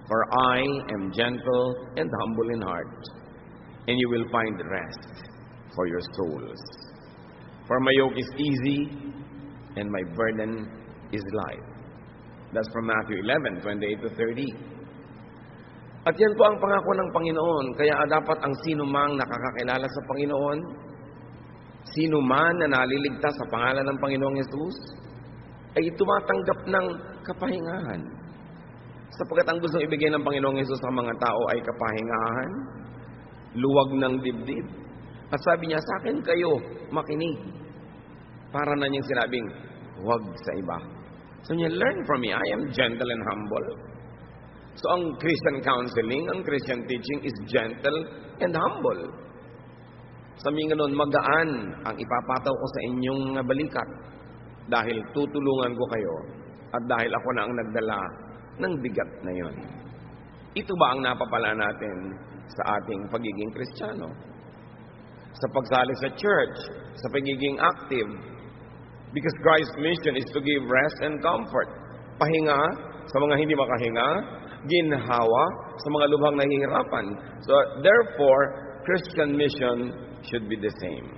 For I am gentle and humble in heart, and you will find rest for your souls. For my yoke is easy, and my burden is light. That's from Matthew 11:28-30. At yan po ang pangako ng Panginoon. Kaya dapat ang sino mang nakakakilala sa Panginoon, sino man na naliligtas sa pangalan ng Panginoong Yesus, ay tumatanggap ng kapahingahan. Sapagkat ang gusto ibigay ng Panginoong Yesus sa mga tao ay kapahingahan, luwag ng dibdib. At sabi niya, sa akin kayo makinig. Para na niyang sinabing, huwag sa iba. So niya, learn from me. I am gentle and humble. So ang Christian counseling, ang Christian teaching is gentle and humble. Sabi nga nun, magaan ang ipapataw ko sa inyong balikat. Dahil tutulungan ko kayo at dahil ako na ang nagdala ng bigat na yon. Ito ba ang napapala natin sa ating pagiging Kristiyano? Sa pagsali sa church, sa pagiging active. Because Christ's mission is to give rest and comfort. Pahinga sa mga hindi makahinga, ginhawa sa mga lubhang nahihirapan. So therefore, Christian mission should be the same.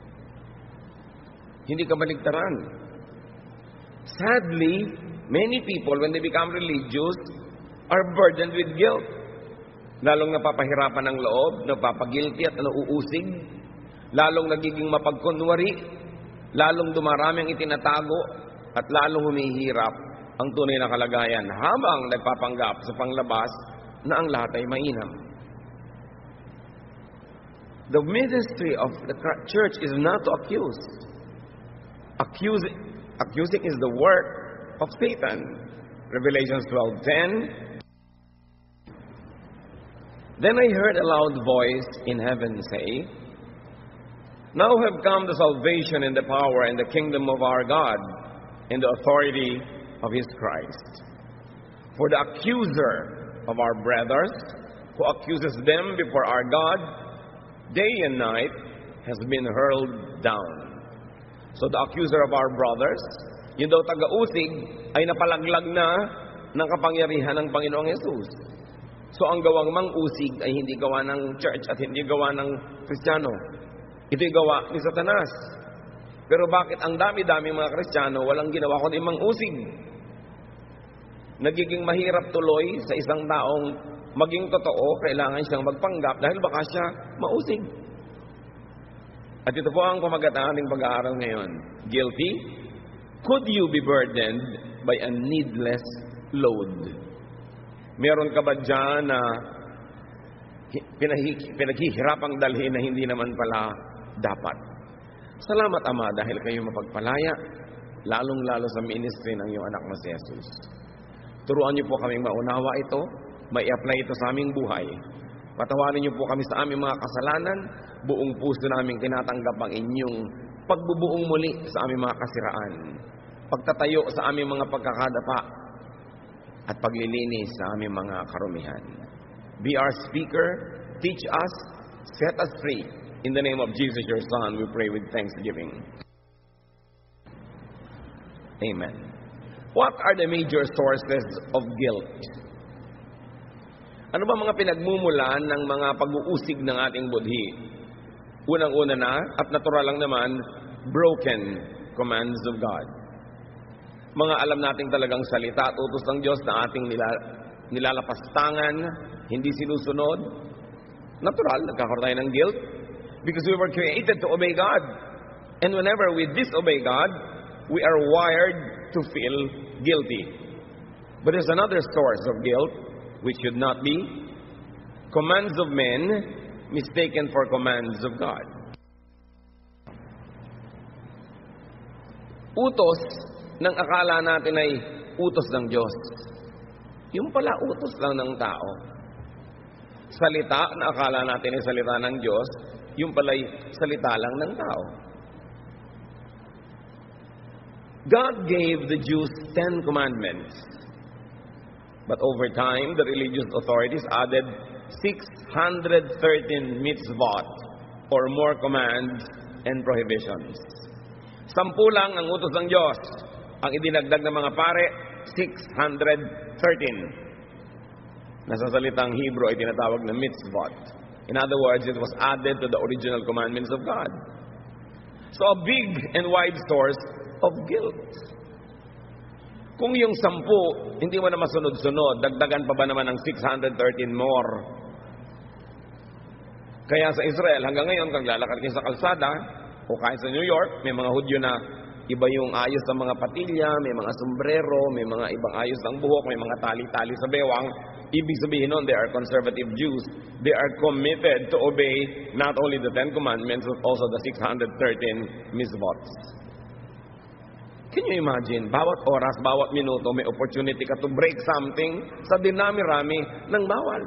Hindi kabaligtaran. Sadly, many people, when they become religious, are burdened with guilt. Lalong napapahirapan ng loob, napapagilty at nauusig, lalong nagiging mapagkunwari, lalong dumarami ang itinatago, at lalong humihirap ang tunay na kalagayan habang nagpapanggap sa panglabas na ang lahat ay mainam. The ministry of the church is not to accuse. Accusing is the work of Satan. Revelations 12:10. Then I heard a loud voice in heaven say, Now have come the salvation and the power and the kingdom of our God and the authority of His Christ. For the accuser of our brothers, who accuses them before our God day and night, has been hurled down. So the accuser of our brothers, yun daw taga-usig, ay napalaglag na ng kapangyarihan ng Panginoong Yesus. So ang gawang mang-usig ay hindi gawa ng church at hindi gawa ng Kristiyano. Ito'y gawa ni Satanas. Pero bakit ang dami-dami mga Kristiyano walang ginawa kundi mang-usig? Nagiging mahirap tuloy sa isang taong maging totoo, kailangan siyang magpanggap dahil baka siya mausig. At ito po ang pamagat ng ating pag-aaral ngayon. Guilty? Could you be burdened by a needless load? Meron ka ba dyan na pinaghihirapang dalhin na hindi naman pala dapat? Salamat, Ama, dahil kayo mapagpalaya, lalong-lalo sa ministry ng iyong anak na si Jesus. Turuan niyo po kaming maunawa ito, mai-apply ito sa aming buhay. Patawarin niyo po kami sa aming mga kasalanan, buong puso naming tinatanggap ang inyong pagbubuong muli sa aming mga kasiraan, pagtatayo sa aming mga pagkakadapa, at paglilinis sa aming mga karumihan. Be our speaker, teach us, set us free. In the name of Jesus, your Son, we pray with thanksgiving. Amen. What are the major sources of guilt? Ano ba mga pinagmumulan ng mga pag-uusig ng ating budhi? Unang-una na, at natural lang naman, broken commands of God. Mga alam nating talagang salita at utos ng Diyos na ating nilalapastangan, hindi sinusunod. Natural, nagkakaroon tayo ng guilt. Because we were created to obey God. And whenever we disobey God, we are wired to feel guilty. But there's another source of guilt, which should not be commands of men mistaken for commands of God. Utos ng akala natin ay utos ng Diyos. Yung pala utos lang ng tao. Salita na akala natin ay salita ng Diyos, yung pala ay salita lang ng tao. God gave the Jews 10 commandments. But over time, the religious authorities added 613 mitzvot or more commands and prohibitions. 10 lang ang utos ng Diyos. Ang idinagdag ng mga pare, 613. na sa salitang Hebrew ay tinatawag na mitzvot. In other words, it was added to the original commandments of God. So a big and wide source of guilt. Kung yung 10, hindi mo na masunod-sunod, dagdagan pa ba naman ng 613 more? Kaya sa Israel, hanggang ngayon, kung lalakad kayo sa kalsada, o kahit sa New York, may mga Hudyo na iba yung ayos ng mga patilya, may mga sombrero, may mga ibang ayos ng buhok, may mga tali-tali sa bewang. Ibig sabihin nun, they are conservative Jews. They are committed to obey not only the 10 Commandments, but also the 613 mitzvot. Can you imagine, bawat oras, bawat minuto, may opportunity ka to break something sa dinami-rami ng bawal.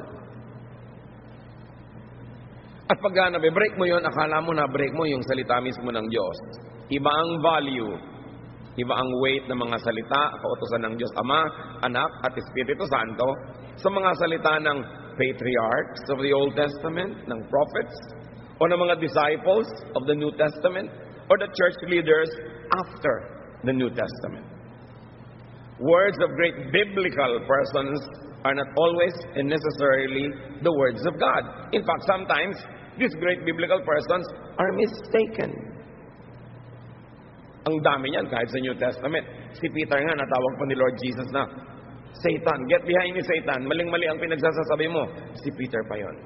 At pag nabe-break mo yon, akala mo na-break mo yung salita mismo ng Diyos. Iba ang value, iba ang weight ng mga salita, kautusan ng Diyos Ama, Anak, at Espiritu Santo, sa mga salita ng patriarchs of the Old Testament, ng prophets, o ng mga disciples of the New Testament, or the church leaders after the New Testament. Words of great biblical persons are not always and necessarily the words of God. In fact, sometimes these great biblical persons are mistaken. Ang dami niyan kahit sa New Testament. Si Peter nga natawag pa ni Lord Jesus na, Satan, get behind me, Satan. Maling-mali ang pinagsasasabi mo. Si Peter pa yon.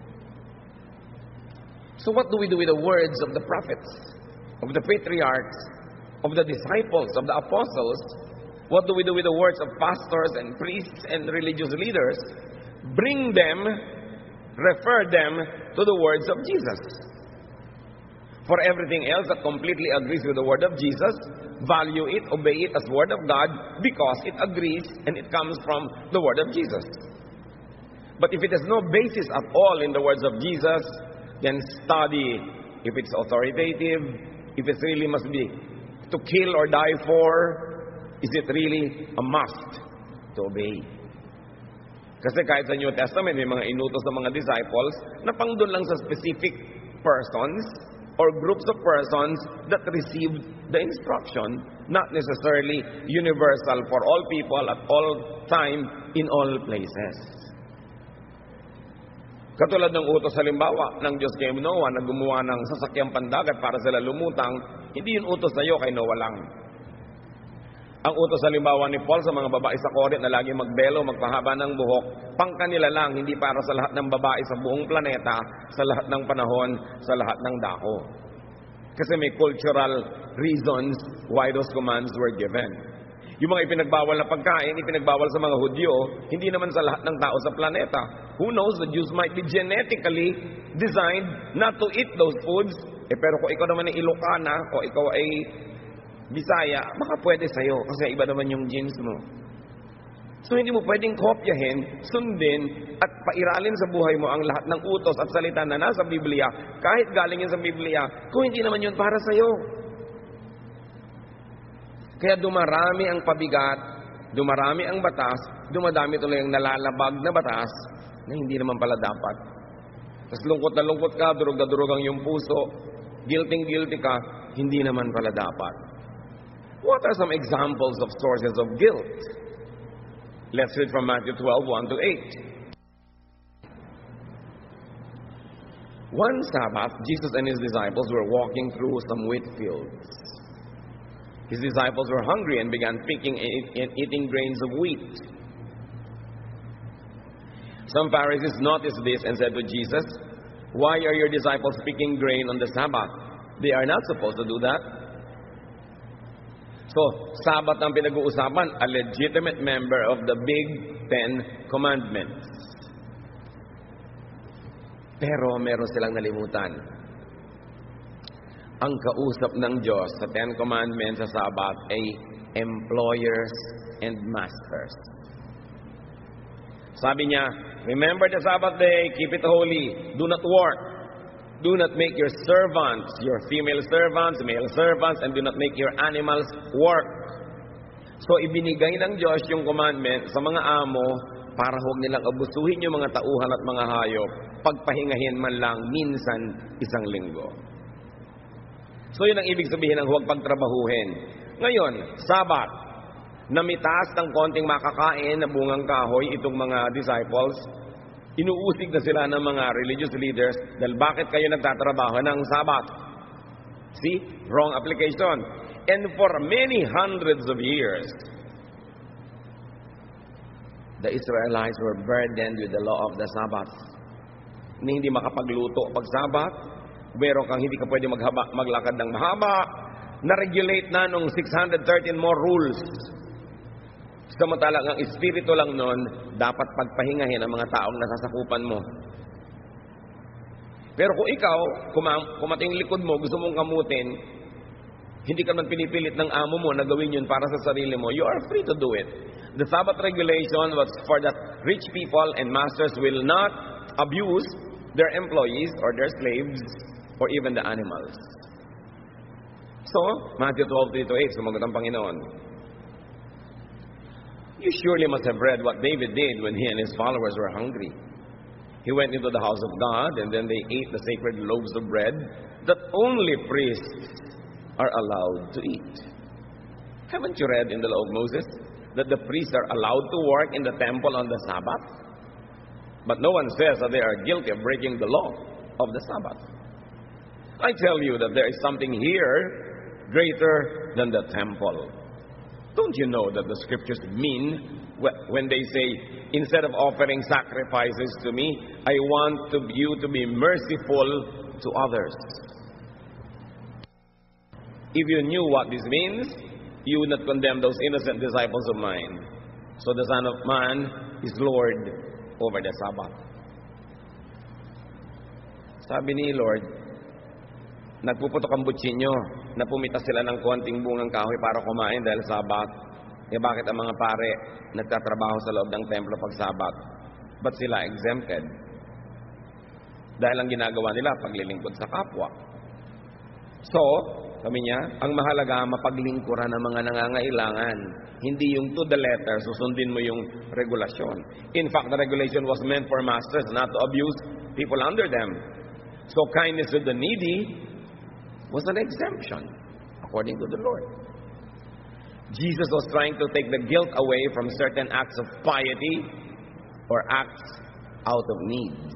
So what do we do with the words of the prophets, of the patriarchs, of the disciples, of the apostles? What do we do with the words of pastors and priests and religious leaders? Bring them, refer them to the words of Jesus. For everything else that completely agrees with the word of Jesus, value it, obey it as word of God, because it agrees and it comes from the word of Jesus. But if it has no basis at all in the words of Jesus, then study if it's authoritative, if it really must be to kill or die for, is it really a must to obey? Kasi kahit sa New Testament, may mga inutos ng mga disciples na pang doon lang sa specific persons or groups of persons that received the instruction, not necessarily universal for all people at all time, in all places. Katulad ng utos halimbawa ng Diyos kay Noah na gumawa ng sasakyang pandagat para sila lumutang, hindi yun utos sa iyo, kay Noah lang. Ang utos halimbawa ni Paul sa mga babae sa Corinth na lagi magbelo, magpahaba ng buhok, pang kanila lang, hindi para sa lahat ng babae sa buong planeta, sa lahat ng panahon, sa lahat ng dako. Kasi may cultural reasons why those commands were given. Yung mga ipinagbawal na pagkain, ipinagbawal sa mga Hudyo, hindi naman sa lahat ng tao sa planeta. Who knows, the Jews might be genetically designed not to eat those foods. Pero kung ikaw naman ay Ilocana, o ikaw ay Bisaya, baka pwede sa'yo kasi iba naman yung genes mo. So hindi mo pwedeng kopyahin, sundin, at pairalin sa buhay mo ang lahat ng utos at salita na nasa Biblia, kahit galing yun sa Biblia, kung hindi naman yun para sa'yo. Kaya dumarami ang pabigat, dumarami ang batas, dumadami tuloy ang nalalabag na batas na hindi naman pala dapat. Tapos lungkot na lungkot ka, durog na durog ang iyong puso, guilty ka, hindi naman pala dapat. What are some examples of sources of guilt? Let's read from Matthew 12:1-8. One Sabbath, Jesus and his disciples were walking through some wheat fields. His disciples were hungry and began picking and eating grains of wheat. Some Pharisees noticed this and said to Jesus, "Why are your disciples picking grain on the Sabbath? They are not supposed to do that." So, Sabbath ang pinag-uusapan, a legitimate member of the Big Ten Commandments. Pero meron silang nalimutan. Ang kausap ng Diyos sa Ten Commandments sa Sabbath ay employers and masters. Sabi niya, remember the Sabbath day, keep it holy, do not work. Do not make your servants, your female servants, male servants, and do not make your animals work. So, ibinigay ng Diyos yung commandment sa mga amo para huwag nilang abusuhin yung mga tauhan at mga hayop, pagpahingahin man lang minsan isang linggo. So, yun ang ibig sabihin ng huwag pagtrabahuhin. Ngayon, Sabbath. Namitas ng konting makakain na bungang kahoy itong mga disciples, inuusig na sila ng mga religious leaders dahil bakit kayo nagtatrabaho ng Sabat? See? Wrong application. And for many hundreds of years, the Israelites were burdened with the law of the Sabbath. Hindi makapagluto pag Sabat, meron kang hindi ka pwede maglakad ng mahaba, na-regulate na nung 613 more rules. Samantalang ang espiritu lang nun, dapat pagpahingahin ang mga taong nasasakupan mo. Pero kung ikaw, kumating likod mo, gusto mong kamutin, hindi ka man pinipilit ng amo mo na gawin yun para sa sarili mo, you are free to do it. The Sabbath regulation was for that rich people and masters will not abuse their employees or their slaves or even the animals. So, Matthew 12:3-8, sumagot ang Panginoon. You surely must have read what David did when he and his followers were hungry. He went into the house of God and then they ate the sacred loaves of bread that only priests are allowed to eat. Haven't you read in the law of Moses that the priests are allowed to work in the temple on the Sabbath? But no one says that they are guilty of breaking the law of the Sabbath. I tell you that there is something here greater than the temple. Don't you know that the scriptures mean when they say, instead of offering sacrifices to me, I want you to be merciful to others? If you knew what this means, you would not condemn those innocent disciples of mine. So the Son of Man is Lord over the Sabbath. Sabi ni Lord, nagpuputok ang butsinyo na pumitas sila ng konting bungang kahoy para kumain dahil Sabat. Bakit ang mga pare nagtatrabaho sa loob ng templo pag Sabat? Ba't sila exempted? Dahil ang ginagawa nila, paglilingkod sa kapwa. So, sabi niya, ang mahalaga, mapaglingkuran ng mga nangangailangan. Hindi yung to the letter, susundin mo yung regulasyon. In fact, the regulation was meant for masters not to abuse people under them. So, kindness to the needy was an exemption, according to the Lord. Jesus was trying to take the guilt away from certain acts of piety or acts out of needs.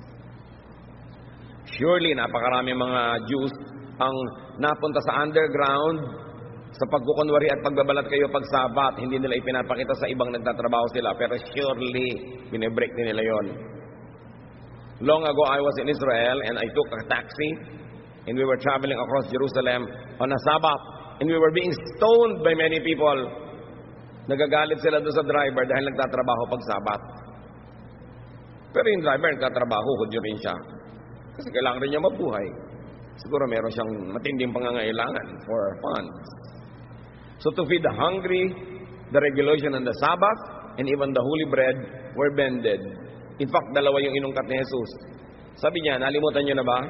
Surely, napakarami mga Jews ang napunta sa underground sa pagkukunwari at pagbabalat kayo pag Sabat. Hindi nila ipinapakita sa ibang nagtatrabaho sila, pero surely, binibreak din nila yon. Long ago, I was in Israel and I took a taxi and we were traveling across Jerusalem on a Sabbath and we were being stoned by many people. Nagagalit sila doon sa driver dahil nagtatrabaho pag Sabbath. Pero yung driver nagtatrabaho, Hudyo rin siya. Kasi kailangan rin niya mabuhay. Siguro meron siyang matinding pangangailangan for funds. So to feed the hungry, the regulation on the Sabbath and even the holy bread were bended. In fact, dalawa yung inungkat ni Jesus. Sabi niya, nalimutan niyo na ba?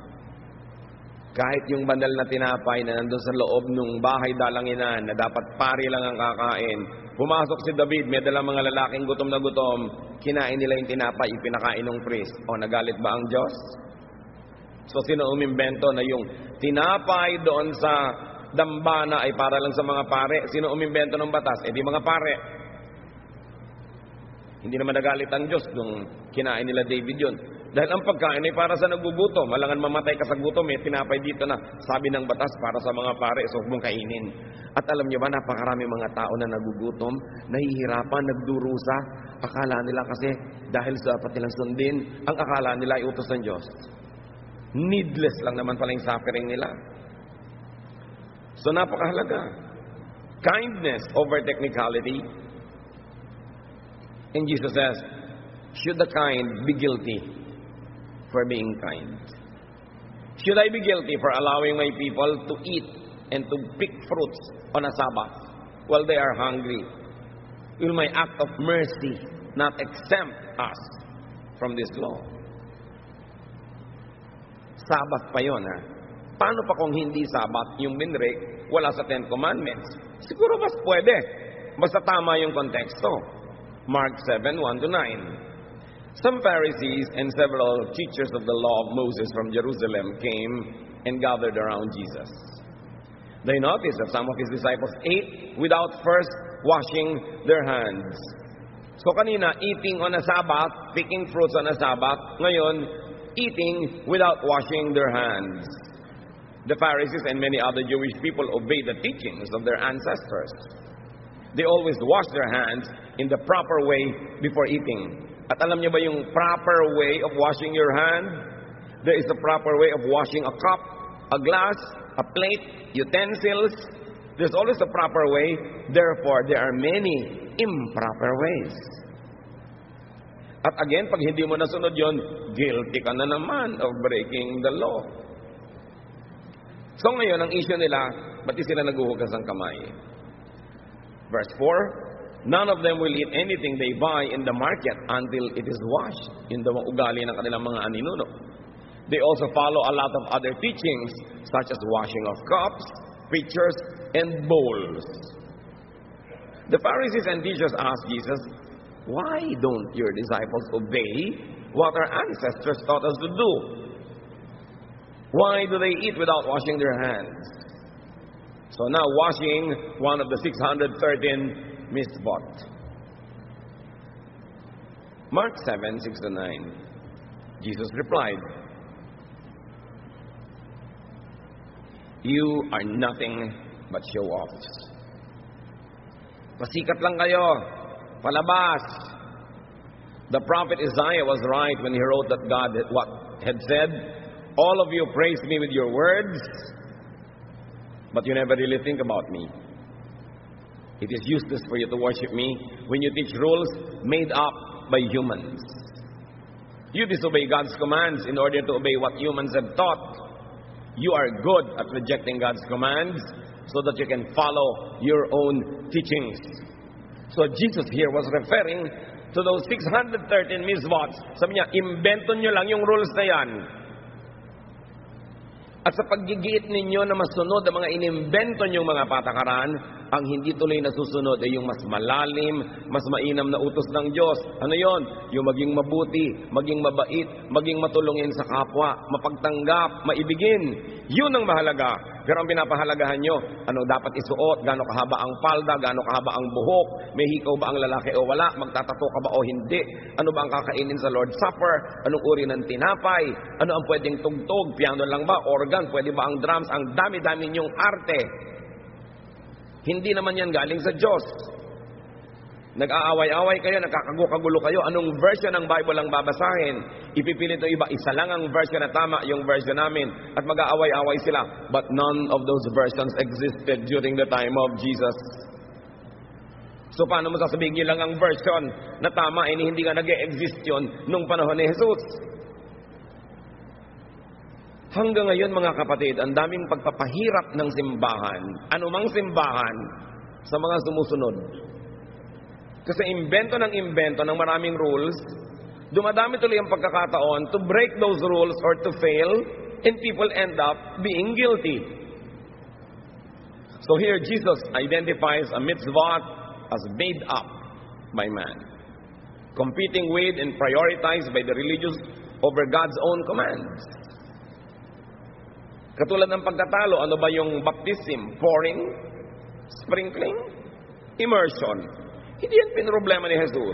Kahit yung bandal na tinapay na nandun sa loob ng bahay dalanginan na dapat pari lang ang kakain. Pumasok si David, may dalang mga lalaking gutom na gutom. Kinain nila yung tinapay, ipinakain ng priest. O, nagalit ba ang Diyos? So, sino umimbento na yung tinapay doon sa dambana ay para lang sa mga pare? Sino umimbento ng batas? Di mga pare. Hindi naman nagalit ang Diyos nung kinain nila David yun. Dahil ang pagkain ay para sa nagugutom. Malangan mamatay ka sa gutom, may tinapay dito na sabi ng batas para sa mga pare, so huwag mong kainin. At alam niyo ba, napakarami mga tao na nagugutom, nahihirapan, nagdurusa. Akala nila kasi dahil sa dapat nilang sundin, ang akala nila ay utos ng Diyos. Needless lang naman pala yung suffering nila. So napakahalaga. Kindness over technicality. And Jesus says, should the kind be guilty for being kind? Should I be guilty for allowing my people to eat and to pick fruits on a Sabbath while they are hungry? Will my act of mercy not exempt us from this law? Sabbath pa yun, ha? Paano pa kung hindi Sabbath yung binrek, wala sa Ten Commandments? Siguro mas pwede. Basta tama yung konteksto. Mark 7:1-9. Some Pharisees and several teachers of the law of Moses from Jerusalem came and gathered around Jesus. They noticed that some of his disciples ate without first washing their hands. So kanina, eating on a Sabbath, picking fruits on a Sabbath. Ngayon, eating without washing their hands. The Pharisees and many other Jewish people obey the teachings of their ancestors. They always wash their hands in the proper way before eating. At alam niyo ba yung proper way of washing your hand? There is a proper way of washing a cup, a glass, a plate, utensils. There's always a proper way. Therefore, there are many improper ways. At again, pag hindi mo nasunod yon, guilty ka na naman of breaking the law. So ngayon, ang issue nila, ba't di sila naghuhugas ng kamay? Verse 4, none of them will eat anything they buy in the market until it is washed. Yun daw ang ugali ng kanilang mga aninuno. They also follow a lot of other teachings, such as washing of cups, pitchers, and bowls. The Pharisees and teachers asked Jesus, why don't your disciples obey what our ancestors taught us to do? Why do they eat without washing their hands? So now washing one of the 613 mitzvot. Mark 7:6-9. Jesus replied, you are nothing but show-offs. Pasikat lang kayo. Palabas. The prophet Isaiah was right when he wrote that God had said, all of you praise me with your words, but you never really think about me. It is useless for you to worship me when you teach rules made up by humans. You disobey God's commands in order to obey what humans have taught. You are good at rejecting God's commands so that you can follow your own teachings. So Jesus here was referring to those 613 mitzvot. Sabi niya, imbento nyo lang yung rules na yan. At sa paggigiit ninyo na masunod ang mga inimbento nyong mga patakaran, ang hindi tuloy nasusunod ay yung mas malalim, mas mainam na utos ng Diyos. Ano yon? Yung maging mabuti, maging mabait, maging matulungin sa kapwa, mapagtanggap, maibigin. Yun ang mahalaga. Pero ang pinapahalagahan nyo, ano dapat isuot, gaano kahaba ang palda, gaano kahaba ang buhok, may hikaw ba ang lalaki o wala, magtatato ka ba o hindi, ano ba ang kakainin sa Lord's Supper, anong uri ng tinapay, ano ang pwedeng tugtog, piano lang ba, organ, pwede ba ang drums, ang dami-dami nyong arte. Hindi naman yan galing sa Diyos. Nag-aaway-away kayo, nagkakagulo kayo, anong version ng Bible ang babasahin? Ipipilit ng iba, isa lang ang version na tama, yung version namin, at mag-aaway-away sila. But none of those versions existed during the time of Jesus. So paano mo sasabihin nyo lang ang version na tama, hindi nga nag-e-exist yun nung panahon ni Jesus? Hanggang ngayon mga kapatid, ang daming pagpapahirap ng simbahan, anumang simbahan, sa mga sumusunod. Kasi imbento ng maraming rules, dumadami tuloy ang pagkakataon to break those rules or to fail, and people end up being guilty. So here Jesus identifies a mitzvah as made up by man, competing with and prioritized by the religious over God's own commands. Katulad ng pagtatalo, ano ba yung baptism? Pouring? Sprinkling? Immersion? Hindi yan pinroblema ni Jesus.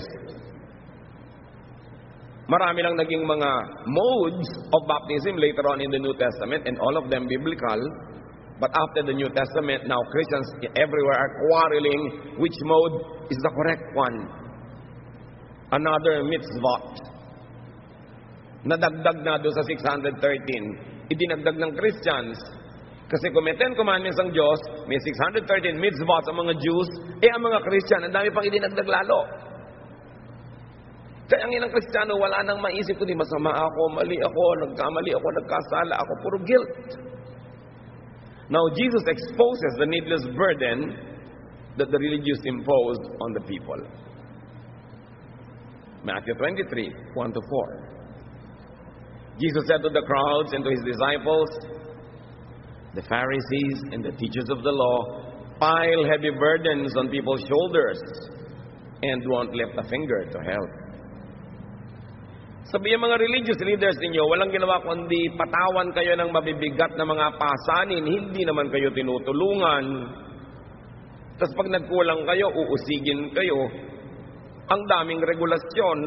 Marami lang naging mga modes of baptism later on in the New Testament, and all of them biblical. But after the New Testament, now Christians everywhere are quarreling which mode is the correct one. Another mitzvah. Nadagdag na doon sa 613. Idinagdag ng Christians. Kasi kung may 10 commandments ang Diyos, may 613 mitzvahs ang mga Jews, ang mga Christian, ang dami pang idinagdag lalo. Kaya ang ilang Kristiyano, wala nang maisip kundi masama ako, mali ako, nagkamali ako, nagkasala ako, puro guilt. Now, Jesus exposes the needless burden that the religious imposed on the people. Matthew 23, 1-4. Jesus said to the crowds and to His disciples, the Pharisees and the teachers of the law pile heavy burdens on people's shoulders and won't lift a finger to help. Sabi yung mga religious leaders ninyo, walang ginawa kundi patawan kayo ng mabibigat na mga pasanin, hindi naman kayo tinutulungan. Tapos pag nagkulang kayo, uusigin kayo. Ang daming regulasyon.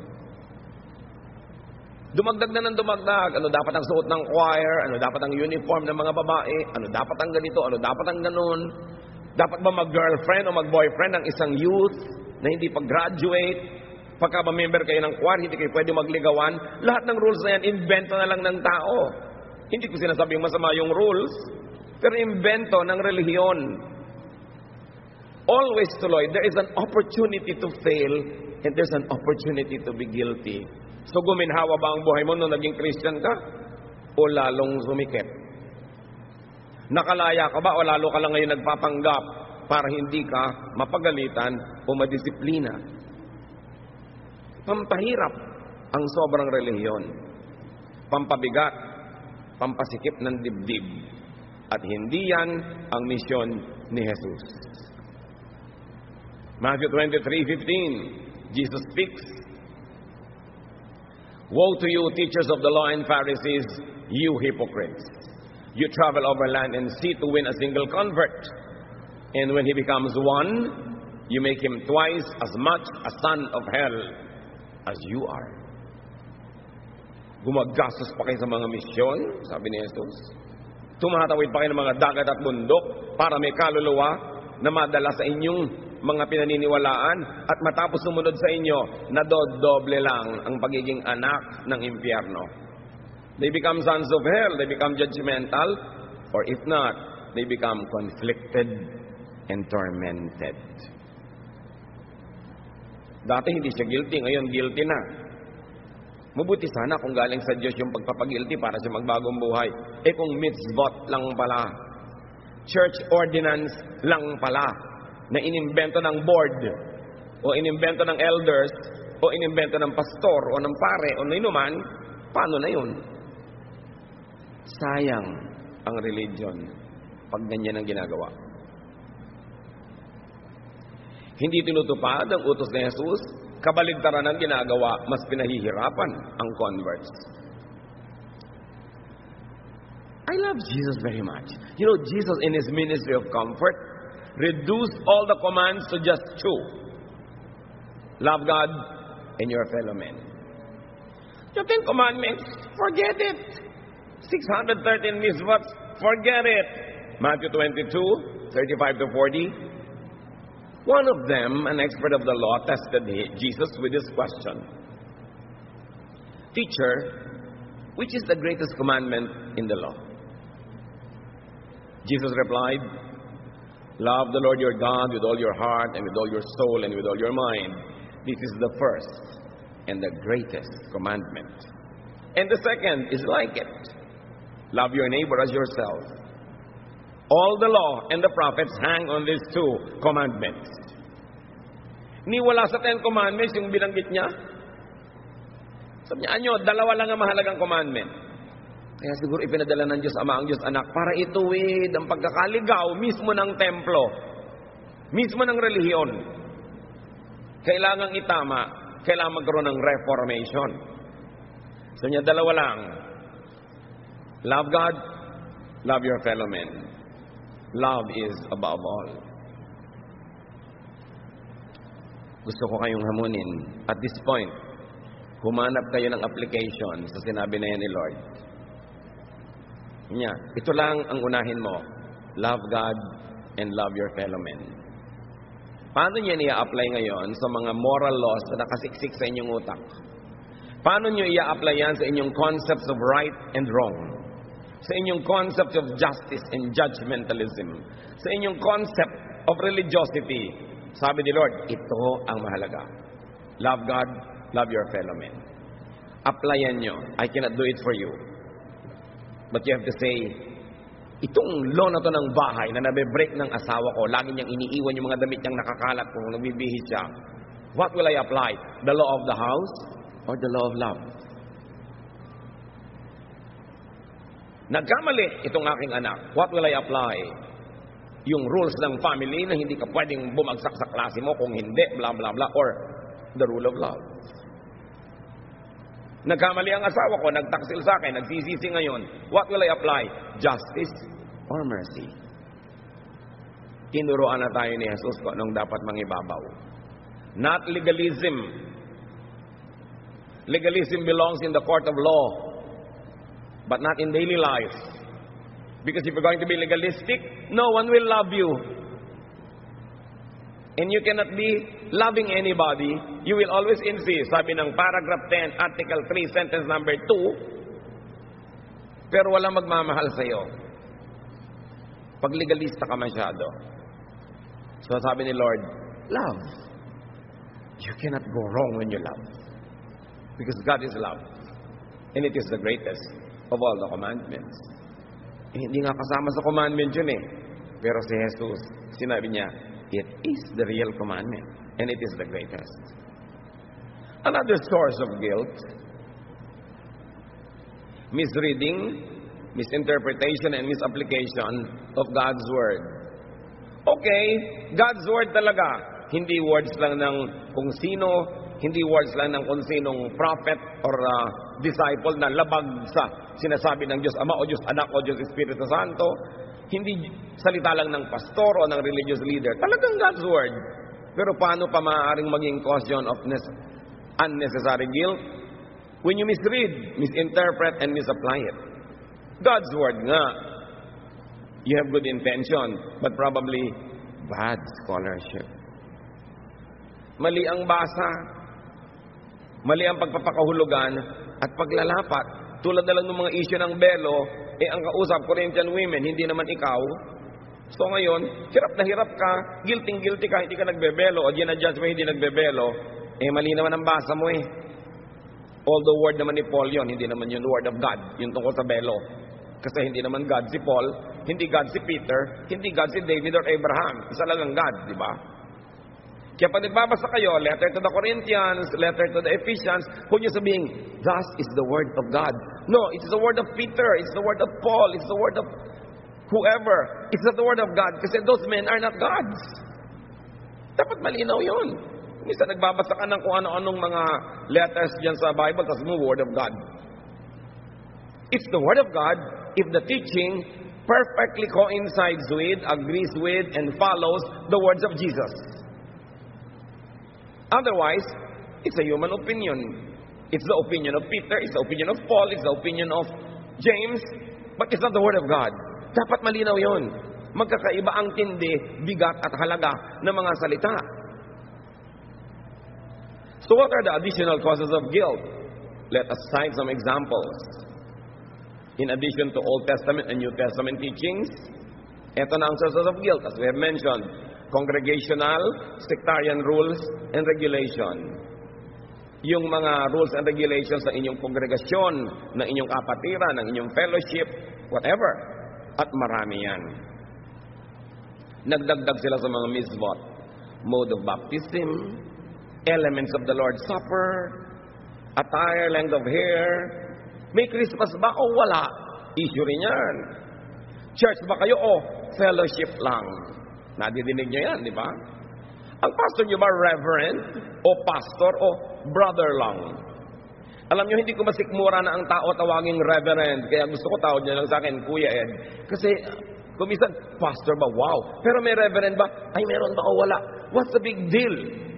Dumagdag na ng dumagdag. Ano dapat ang suot ng choir? Ano dapat ang uniform ng mga babae? Ano dapat ang ganito? Ano dapat ang ganon? Dapat ba mag-girlfriend o mag-boyfriend ng isang youth na hindi pag-graduate? Pagka ba-member kayo ng choir, hindi kayo pwede magligawan. Lahat ng rules na yan, invento na lang ng tao. Hindi ko sinasabing masama yung rules, pero invento ng relihiyon. Always tuloy, there is an opportunity to fail and there's an opportunity to be guilty. So guminhawa ba ang buhay mo nung naging Christian ka? O lalong sumikip? Nakalaya ka ba o lalo ka lang ngayon nagpapanggap para hindi ka mapagalitan o madisiplina? Pampahirap ang sobrang relihiyon. Pampabigat, pampasikip ng dibdib. At hindi yan ang misyon ni Jesus. Matthew 23:15, Jesus speaks, "Woe to you, teachers of the law and Pharisees, you hypocrites! You travel over land and sea to win a single convert. And when he becomes one, you make him twice as much a son of hell as you are." Gumagastos pa kayo sa mga misyon, sabi ni Jesus. Tumatawid pa kayo ng mga dagat at bundok para may kaluluwa na madala sa inyong mga pinaniniwalaan at matapos sumunod sa inyo, nadodoble lang ang pagiging anak ng impyerno. They become sons of hell, they become judgmental, or if not, they become conflicted and tormented. Dati hindi siya guilty, ngayon guilty na. Mabuti sana kung galing sa Diyos yung pagpapagilty para sa magbagong buhay. Eh kung mitzvot lang pala, church ordinance lang pala, na inimbento ng board, o inimbento ng elders, o inimbento ng pastor, o ng pare, o ninuman, paano na yun? Sayang ang religion pag ganyan ang ginagawa. Hindi tinutupad ang utos ni Jesus, kabaligtaran ang ginagawa, mas pinahihirapan ang converts. I love Jesus very much. You know, Jesus in His ministry of comfort reduced all the commands to just two. Love God and your fellow men. The 10 Commandments, forget it. 613 mitzvahs, forget it. Matthew 22:35 to 40. One of them, an expert of the law, tested Jesus with this question. "Teacher, which is the greatest commandment in the law?" Jesus replied, "Love the Lord your God with all your heart and with all your soul and with all your mind. This is the first and the greatest commandment. And the second is like it. Love your neighbor as yourself. All the law and the prophets hang on these two commandments." Ni wala sa 10 commandments yung binanggit niya. Sabi niya, dalawa lang ang mahalagang commandment. Kaya siguro ipinadala ng Diyos Ama ang Diyos Anak para ituwid ang pagkakaligaw mismo ng templo, mismo ng relihiyon. Kailangang itama, kailangan magkaroon ng reformation. So niya, dalawa lang. Love God, love your fellow men. Love is above all. Gusto ko kayong hamunin. At this point, humanap kayo ng application sa sinabi na yan ni Lord. Niya, ito lang ang unahin mo. Love God and love your fellow men. Paano niya i-apply ngayon sa mga moral laws na nakasiksik sa inyong utak? Paano niyo i-apply yan sa inyong concepts of right and wrong? Sa inyong concept of justice and judgmentalism? Sa inyong concept of religiosity? Sabi ni Lord, ito ang mahalaga. Love God, love your fellow men. Applyan nyo. I cannot do it for you. But you have to say, itong law na to ng bahay na nabe-break ng asawa ko, lagi niyang iniiwan yung mga damit niyang nakakalat kung nagbibihis siya. What will I apply? The law of the house or the law of love? Nagkamali itong aking anak. What will I apply? Yung rules ng family na hindi ka pwedeng bumagsak sa klase mo kung hindi, blah, blah, blah, or the rule of love. Nagkamali ang asawa ko, nagtaksil sa akin, nagsisisi ngayon. What will I apply? Justice or mercy? tinuruan na tayo ni Jesus kung anong dapat mangibabaw. Not legalism. Legalism belongs in the court of law, but not in daily life. Because if you're going to be legalistic, no one will love you. And you cannot be loving anybody. You will always insist. Sabi ng paragraph 10, article 3, sentence number 2, pero walang magmamahal sa'yo. Pag legalista ka masyado. So sabi ni Lord, love. You cannot go wrong when you love. Because God is love. And it is the greatest of all the commandments. Hindi nga kasama sa commandment yun eh. Pero si Jesus, sinabi niya, it is the real commandment. And it is the greatest. Another source of guilt, misreading, misinterpretation, and misapplication of God's Word. Okay, God's Word talaga. Hindi words lang ng kung sino, hindi words lang ng kung sinong prophet or disciple na labag sa sinasabi ng Diyos Ama o Diyos Anak o Diyos Espiritu Santo. Hindi salita lang ng pastor o ng religious leader. Talagang God's Word. Pero paano pa maaaring maging caution of unnecessary guilt? When you misread, misinterpret, and misapply it. God's Word nga. You have good intention, but probably bad scholarship. Mali ang basa. Mali ang pagpapakahulugan at paglalapat. Tulad na lang ng mga issue ng belo, ang kausap, Corinthian women, hindi naman ikaw. So ngayon, hirap na hirap ka, guilty ka, hindi ka nagbebelo, o ginadjudge mo hindi nagbebelo, mali naman ang basa mo eh. Although word naman ni Paul yon, hindi naman yun word of God, yung tungkol sa belo. Kasi hindi naman God si Paul, hindi God si Peter, hindi God si David or Abraham. Isa lang ang God, di ba? Kaya pag nagbabasa kayo, letter to the Corinthians, letter to the Ephesians, huwag niyo sabihin, thus is the word of God. No, it is the word of Peter, it's the word of Paul, it's the word of whoever. It's not the word of God kasi those men are not gods. Dapat malinaw yun. Minsan nagbabasa ka ng kung ano-anong mga letters dyan sa Bible, tapos mo, word of God. It's the word of God if the teaching perfectly coincides with, agrees with, and follows the words of Jesus. Otherwise, it's a human opinion. It's the opinion of Peter, it's the opinion of Paul, it's the opinion of James, but it's not the word of God. Dapat malinaw yun. Magkakaiba ang tindi, bigat at halaga ng mga salita. So what are the additional causes of guilt? Let us cite some examples. In addition to Old Testament and New Testament teachings, ito na ang sources of guilt, as we have mentioned. Congregational, sectarian rules, and regulation. Yung mga rules and regulations sa inyong kongregasyon, ng inyong kapatiran, ng inyong fellowship, whatever. At marami yan. Nagdagdag sila sa mga mitzvot. Mode of baptism, elements of the Lord's Supper, attire, length of hair. May Christmas ba o wala? Issue rin yan. Church ba kayo o fellowship lang? Nadidinig nyo yan, di ba? Ang pastor nyo ba reverend o pastor o brother lang? Alam nyo, hindi ko masikmura na ang tao tawaging reverend. Kaya gusto ko tawag nyo lang sa akin, Kuya Ed. Kasi kumisan, pastor ba? Wow. Pero may reverend ba? Ay, meron ba o wala? What's the big deal?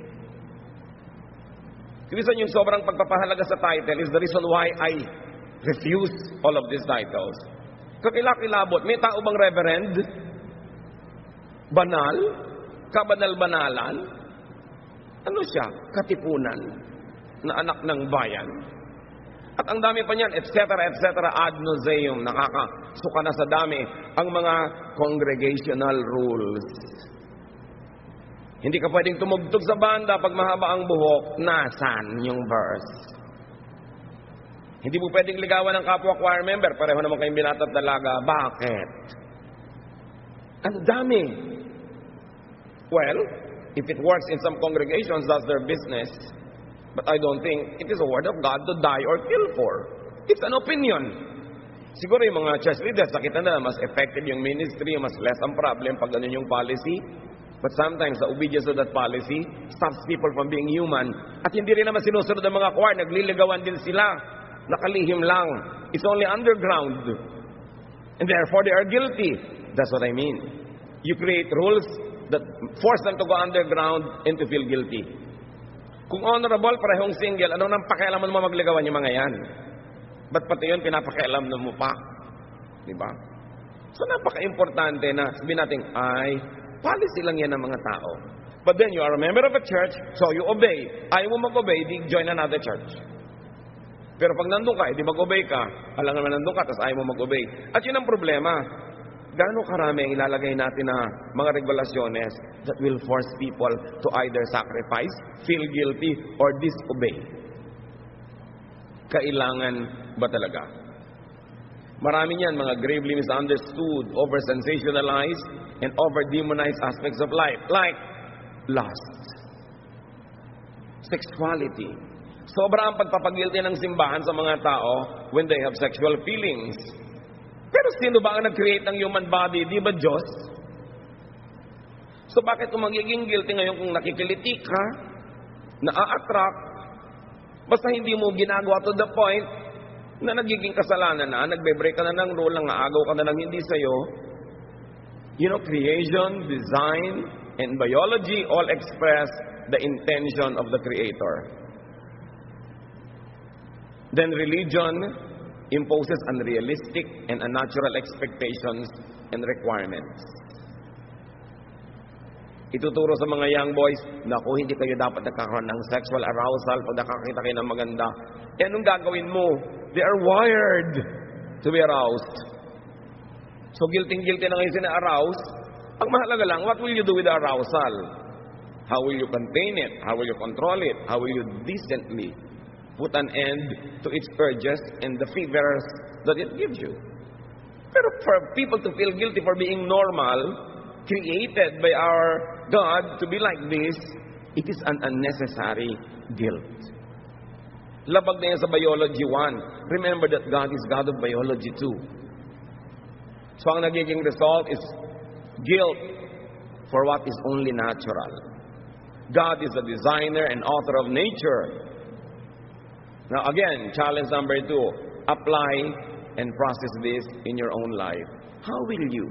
Kumisan yung sobrang pagpapahalaga sa title is the reason why I refuse all of these titles. Kakilakilabot, may tao bang reverend? Banal? Kabanal-banalan? Ano siya? Katipunan na anak ng bayan? At ang dami pa niyan, etc., ad nauseam, nakakasuka na sa dami ang mga congregational rules. Hindi ka pwedeng tumugtog sa banda pag mahaba ang buhok, nasan yung verse? Hindi mo pwedeng ligawan ng kapwa choir member, pareho naman kayong binata at dalaga. Bakit? Ang dami. Well, if it works in some congregations, that's their business. But I don't think it is a word of God to die or kill for. It's an opinion. Siguro yung mga church leaders, nakita na mas effective yung ministry, mas less ang problem pag ganun yung policy. But sometimes the obedience of that policy stops people from being human. At hindi rin naman sinusunod ng mga choir, nagliligawan din sila. Nakalihim lang. It's only underground. And therefore they are guilty. That's what I mean. You create rules that force them to go underground and to feel guilty. Kung honorable, parehong single, ano nang pakialaman mo magligawan yung mga yan? Ba't pati yun pinapakialam mo pa? Diba? So napaka-importante na sabihin natin, ay, policy lang yan ng mga tao. But then you are a member of a church, so you obey. Ayaw mo mag-obey, di join another church. Pero pag nandun ka, di mag-obey ka, alam naman nandun ka, tapos ayaw mo mag-obey. At yun ang problema. Gaano karami ang ilalagay natin na mga regulasyones that will force people to either sacrifice, feel guilty, or disobey? Kailangan ba talaga? Marami niyan mga gravely misunderstood, over-sensationalized, and over-demonized aspects of life. Like lust, sexuality. Sobra ang pagpapagilty ng simbahan sa mga tao when they have sexual feelings. Pero sino ba ang nag-create ng human body? Di ba Diyos? So bakit kung magiging guilty ngayon kung nakikiliti ka, na-attract, basta hindi mo ginagawa to the point na nagiging kasalanan na, nagbe-break ka na ng rule, nangaagaw ka na ng hindi sa'yo. You know, creation, design, and biology all express the intention of the Creator. Then religion imposes unrealistic and unnatural expectations and requirements. Ituturo sa mga young boys, naku, hindi kayo dapat nagkakaroon ng sexual arousal pag nakakita kayo ng maganda. E anong gagawin mo? They are wired to be aroused. So guilty na ngayon sina-arouse. Ang mahalaga lang, what will you do with the arousal? How will you contain it? How will you control it? How will you decently put an end to its urges and the fevers that it gives you? Pero for people to feel guilty for being normal, created by our God to be like this, it is an unnecessary guilt. Labag na yan sa biology 1. Remember that God is God of biology 2. So ang nagiging result is guilt for what is only natural. God is the designer and author of nature. Now again, challenge number 2, apply and process this in your own life. How will you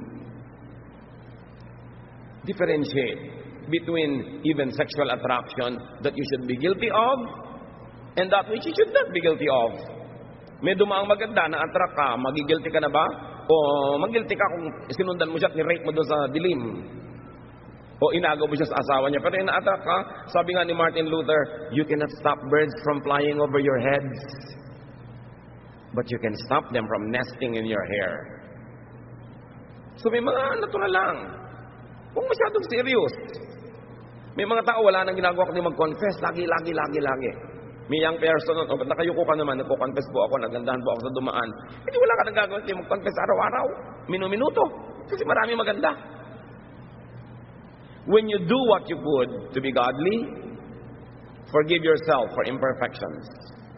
differentiate between even sexual attraction that you should be guilty of and that which you should not be guilty of? May dumaang maganda na attract ka, magigilty ka na ba? O magilty ka kung sinundan mo siya at ni-rape mo doon sa dilim? O inagaw mo siya sa asawa niya. Pero ina-attract ka, sabi nga ni Martin Luther, you cannot stop birds from flying over your heads, but you can stop them from nesting in your hair. So may mga natural lang. Kung masyadong serious. May mga tao wala nang ginagawa kundi mag-confess. Lagi. May young person, nakayuko ka naman, nagko-confess po ako, nagandahan po ako sa dumaan. Hindi wala ka nang gagawin, hindi mag-confess araw-araw, minuto. Kasi marami maganda. When you do what you could to be godly, forgive yourself for imperfections.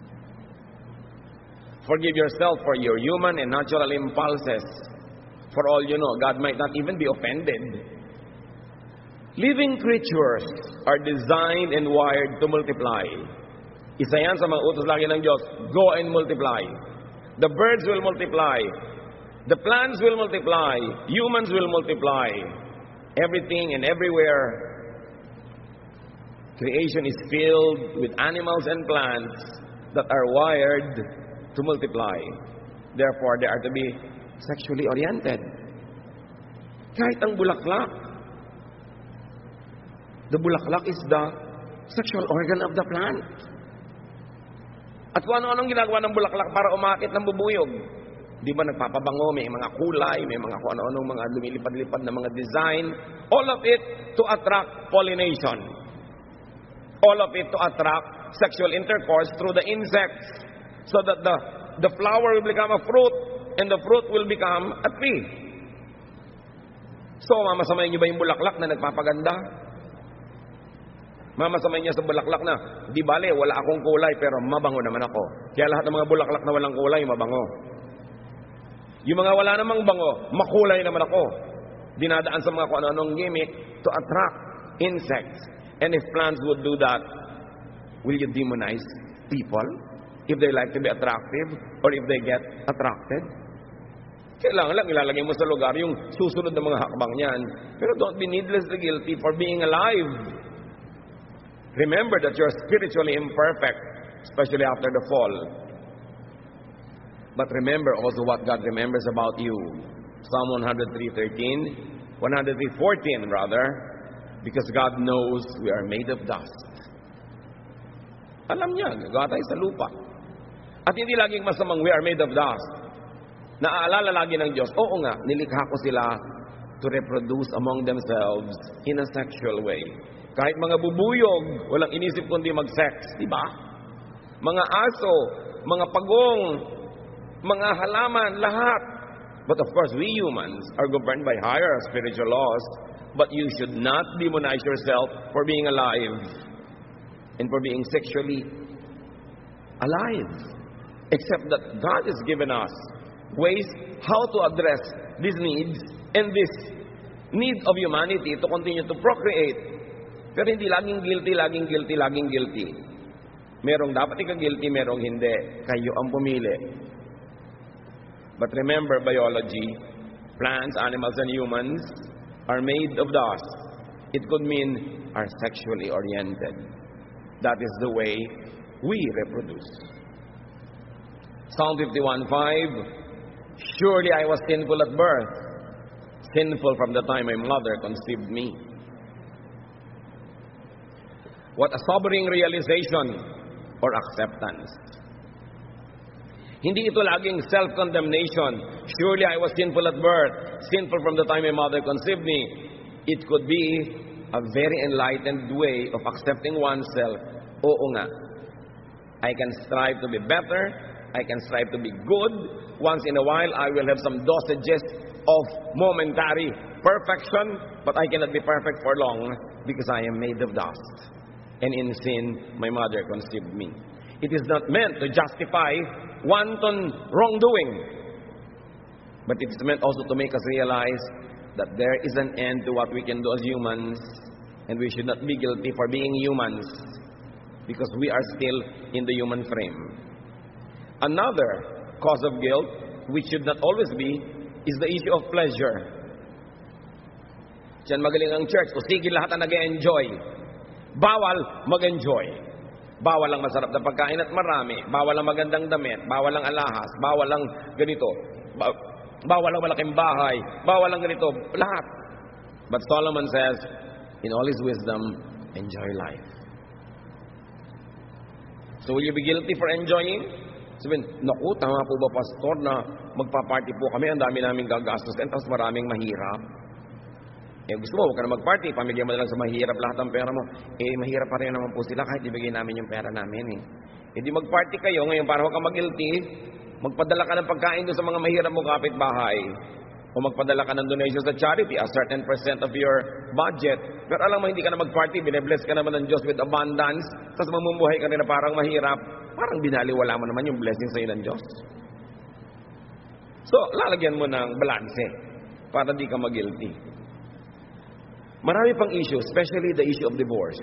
Forgive yourself for your human and natural impulses. For all you know, God might not even be offended. Living creatures are designed and wired to multiply. Isa yan sa mga utos lagi ng Diyos, go and multiply. The birds will multiply. The plants will multiply. Humans will multiply. Everything and everywhere, creation is filled with animals and plants that are wired to multiply. Therefore, they are to be sexually oriented. Kahit ang bulaklak, the bulaklak is the sexual organ of the plant. At kung ano-anong ginagawa ng bulaklak para umakit ng bubuyog. Di ba nagpapabango, may mga kulay, may mga kung ano-anong mga lumilipad-lipad na mga design. All of it to attract pollination. All of it to attract sexual intercourse through the insects. So that the flower will become a fruit and the fruit will become a tree. So, mamasamayin niyo ba yung bulaklak na nagpapaganda? Mamasamayin niya sa bulaklak na, di bale, wala akong kulay pero mabango naman ako. Kaya lahat ng mga bulaklak na walang kulay, mabango. Yung mga wala namang bango, makulay naman ako. Dinadaan sa mga kung ano-anong gimmick to attract insects. And if plants would do that, will you demonize people if they like to be attractive or if they get attracted? Kailangan lang ilalagay mo sa lugar yung susunod na mga hakbang niyan. Pero don't be needlessly guilty for being alive. Remember that you're spiritually imperfect, especially after the fall. But remember also what God remembers about you. Psalm 103:13, 103:14 rather, because God knows we are made of dust. Alam niya, gagawa tayo sa lupa. At hindi laging masamang we are made of dust. Naaalala lagi ng Diyos, oo nga, nilikha ko sila to reproduce among themselves in a sexual way. Kahit mga bubuyog, walang inisip kundi mag-sex, di ba? Mga aso, mga pagong, mga halaman, lahat. But of course, we humans are governed by higher spiritual laws, but you should not demonize yourself for being alive and for being sexually alive. Except that God has given us ways how to address these needs and this need of humanity to continue to procreate. Pero hindi laging guilty, laging guilty, laging guilty. Merong dapat ika-guilty, merong hindi. Kayo ang pumili. But remember, biology, plants, animals, and humans are made of dust. It could mean are sexually oriented. That is the way we reproduce. Psalm 51:5, surely I was sinful at birth, sinful from the time my mother conceived me. What a sobering realization or acceptance. Hindi ito laging self-condemnation. Surely I was sinful at birth, sinful from the time my mother conceived me. It could be a very enlightened way of accepting oneself. Oo nga, I can strive to be better, I can strive to be good. Once in a while, I will have some dosages of momentary perfection, but I cannot be perfect for long because I am made of dust. And in sin, my mother conceived me. It is not meant to justify wanton wrongdoing, but it is meant also to make us realize that there is an end to what we can do as humans, and we should not be guilty for being humans because we are still in the human frame. Another cause of guilt, which should not always be, is the issue of pleasure. Diyan magaling ang church, o sige lahat ang nag-enjoy. Bawal mag-enjoy. Bawal ang masarap na pagkain at marami. Bawal ang magandang damit. Bawal ang alahas. Bawal ang ganito. Bawal ang malaking bahay. Bawal ang ganito. Lahat. But Solomon says, in all his wisdom, enjoy life. So will you be guilty for enjoying? Sabihin, naku, tama po ba, pastor, na magpa-party po kami, ang dami naming gagastos, and tapos maraming mahirap. Gusto mo, huwag ka na mag-party, pamigyan mo na lang sa mahirap lahat ng pera mo. Mahirap pa rin naman po sila kahit ibigay namin yung pera namin. Di mag-party kayo ngayon para huwag ka mag-guilty, magpadala ka ng pagkain doon sa mga mahirap mo kapitbahay. O magpadala ka ng donation sa charity, a certain % of your budget. Pero alam mo, hindi ka na mag-party, bine-bless ka naman ng Diyos with abundance, tapos mamumuhay ka rin na parang mahirap, parang binaliwala mo naman yung blessing sa iyo ng Diyos. So, lalagyan mo ng balanse para di ka mag-guilty. Marami pang issue, especially the issue of divorce.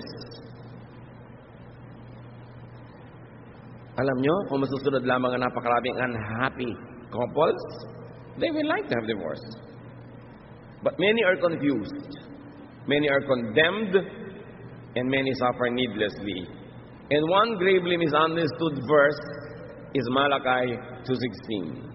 Alam nyo, kung masusunod lamang ang napakaraming unhappy couples, they will like to have divorce. But many are confused. Many are condemned, and many suffer needlessly. And one gravely misunderstood verse is Malachi 2:16.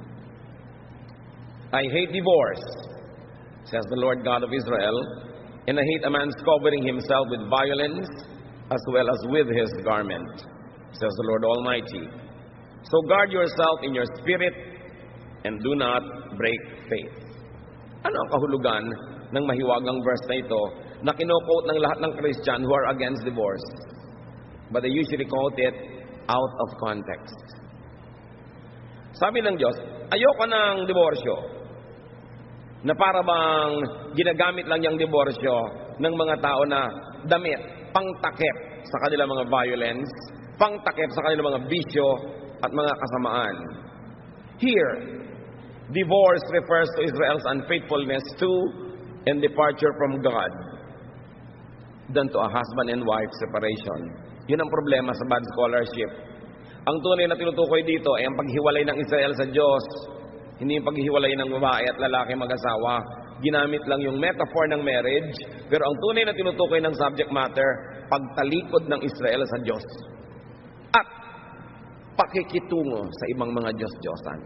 I hate divorce, says the Lord God of Israel, and I hate a man's covering himself with violence as well as with his garment, says the Lord Almighty. So guard yourself in your spirit and do not break faith. Ano ang kahulugan ng mahiwagang verse na ito na kino-quote ng lahat ng Christian who are against divorce? But they usually quote it out of context. Sabi ng Diyos, ayoko ng diborsyo na para bang ginagamit lang yung diborsyo ng mga tao na damit, pangtakip sa kanilang mga violence, pangtakip sa kanilang mga bisyo at mga kasamaan. Here, divorce refers to Israel's unfaithfulness to and departure from God than to a husband and wife separation. Yun ang problema sa bad scholarship. Ang tunay na tinutukoy dito ay ang paghiwalay ng Israel sa Diyos Hindi yung paghihiwalay ng babae at lalaki mag-asawa. Ginamit lang yung metaphor ng marriage, pero ang tunay na tinutukoy ng subject matter, pagtalikod ng Israel sa Diyos. At pakikitungo sa ibang mga Diyos-Diyosan.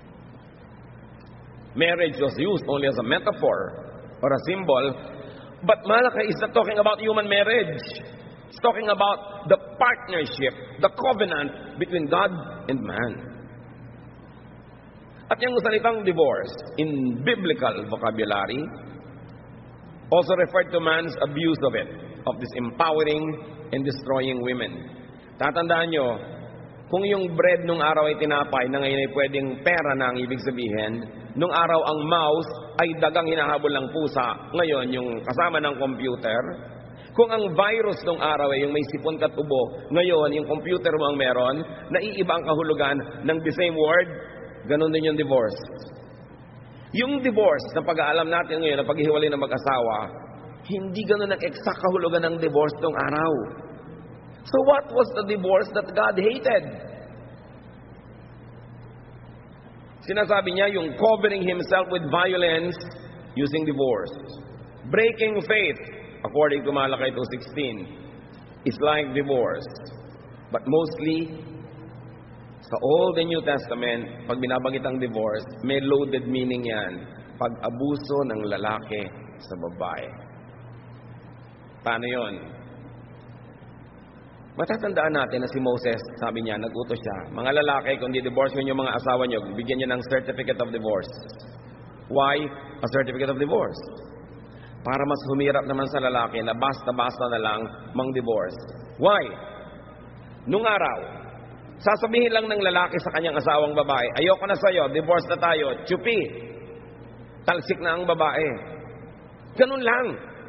Marriage was used only as a metaphor or a symbol, but Malachi is not talking about human marriage. It's talking about the partnership, the covenant between God and man. At yung salitang divorce, in biblical vocabulary, also referred to man's abuse of it, of this empowering and destroying women. Tatandaan nyo, kung yung bread nung araw ay tinapay, na ngayon ay pwedeng pera na ang ibig sabihin, nung araw ang mouse ay dagang hinahabol ng pusa, ngayon yung kasama ng computer. Kung ang virus nung araw ay yung may sipon ka tubo, ngayon yung computer mo ang meron, naiiba ang kahulugan ng the same word. Ganon din yung divorce. Yung divorce na pag-aalam natin ngayon, na paghihiwalay ng mag-asawa, hindi ganon ang exact kahulugan ng divorce nung araw. So what was the divorce that God hated? Sinasabi niya yung covering himself with violence using divorce. Breaking faith, according to Malachi 2:16, is like divorce. But mostly, sa Old and New Testament, pag binabanggit ang divorce, may loaded meaning yan. Pag-abuso ng lalaki sa babae. Paano yun? Matatandaan natin na si Moses, sabi niya, nag-utos siya, mga lalaki, kung di-divorce nyo yung mga asawa nyo, bigyan nyo ng certificate of divorce. Why a certificate of divorce? Para mas humirap naman sa lalaki na basta-basta na lang mang-divorce. Why? Nung araw, sasabihin lang ng lalaki sa kanyang asawang babae, ayoko na sa'yo, divorce na tayo, tsupi. Talsik na ang babae. Ganun lang.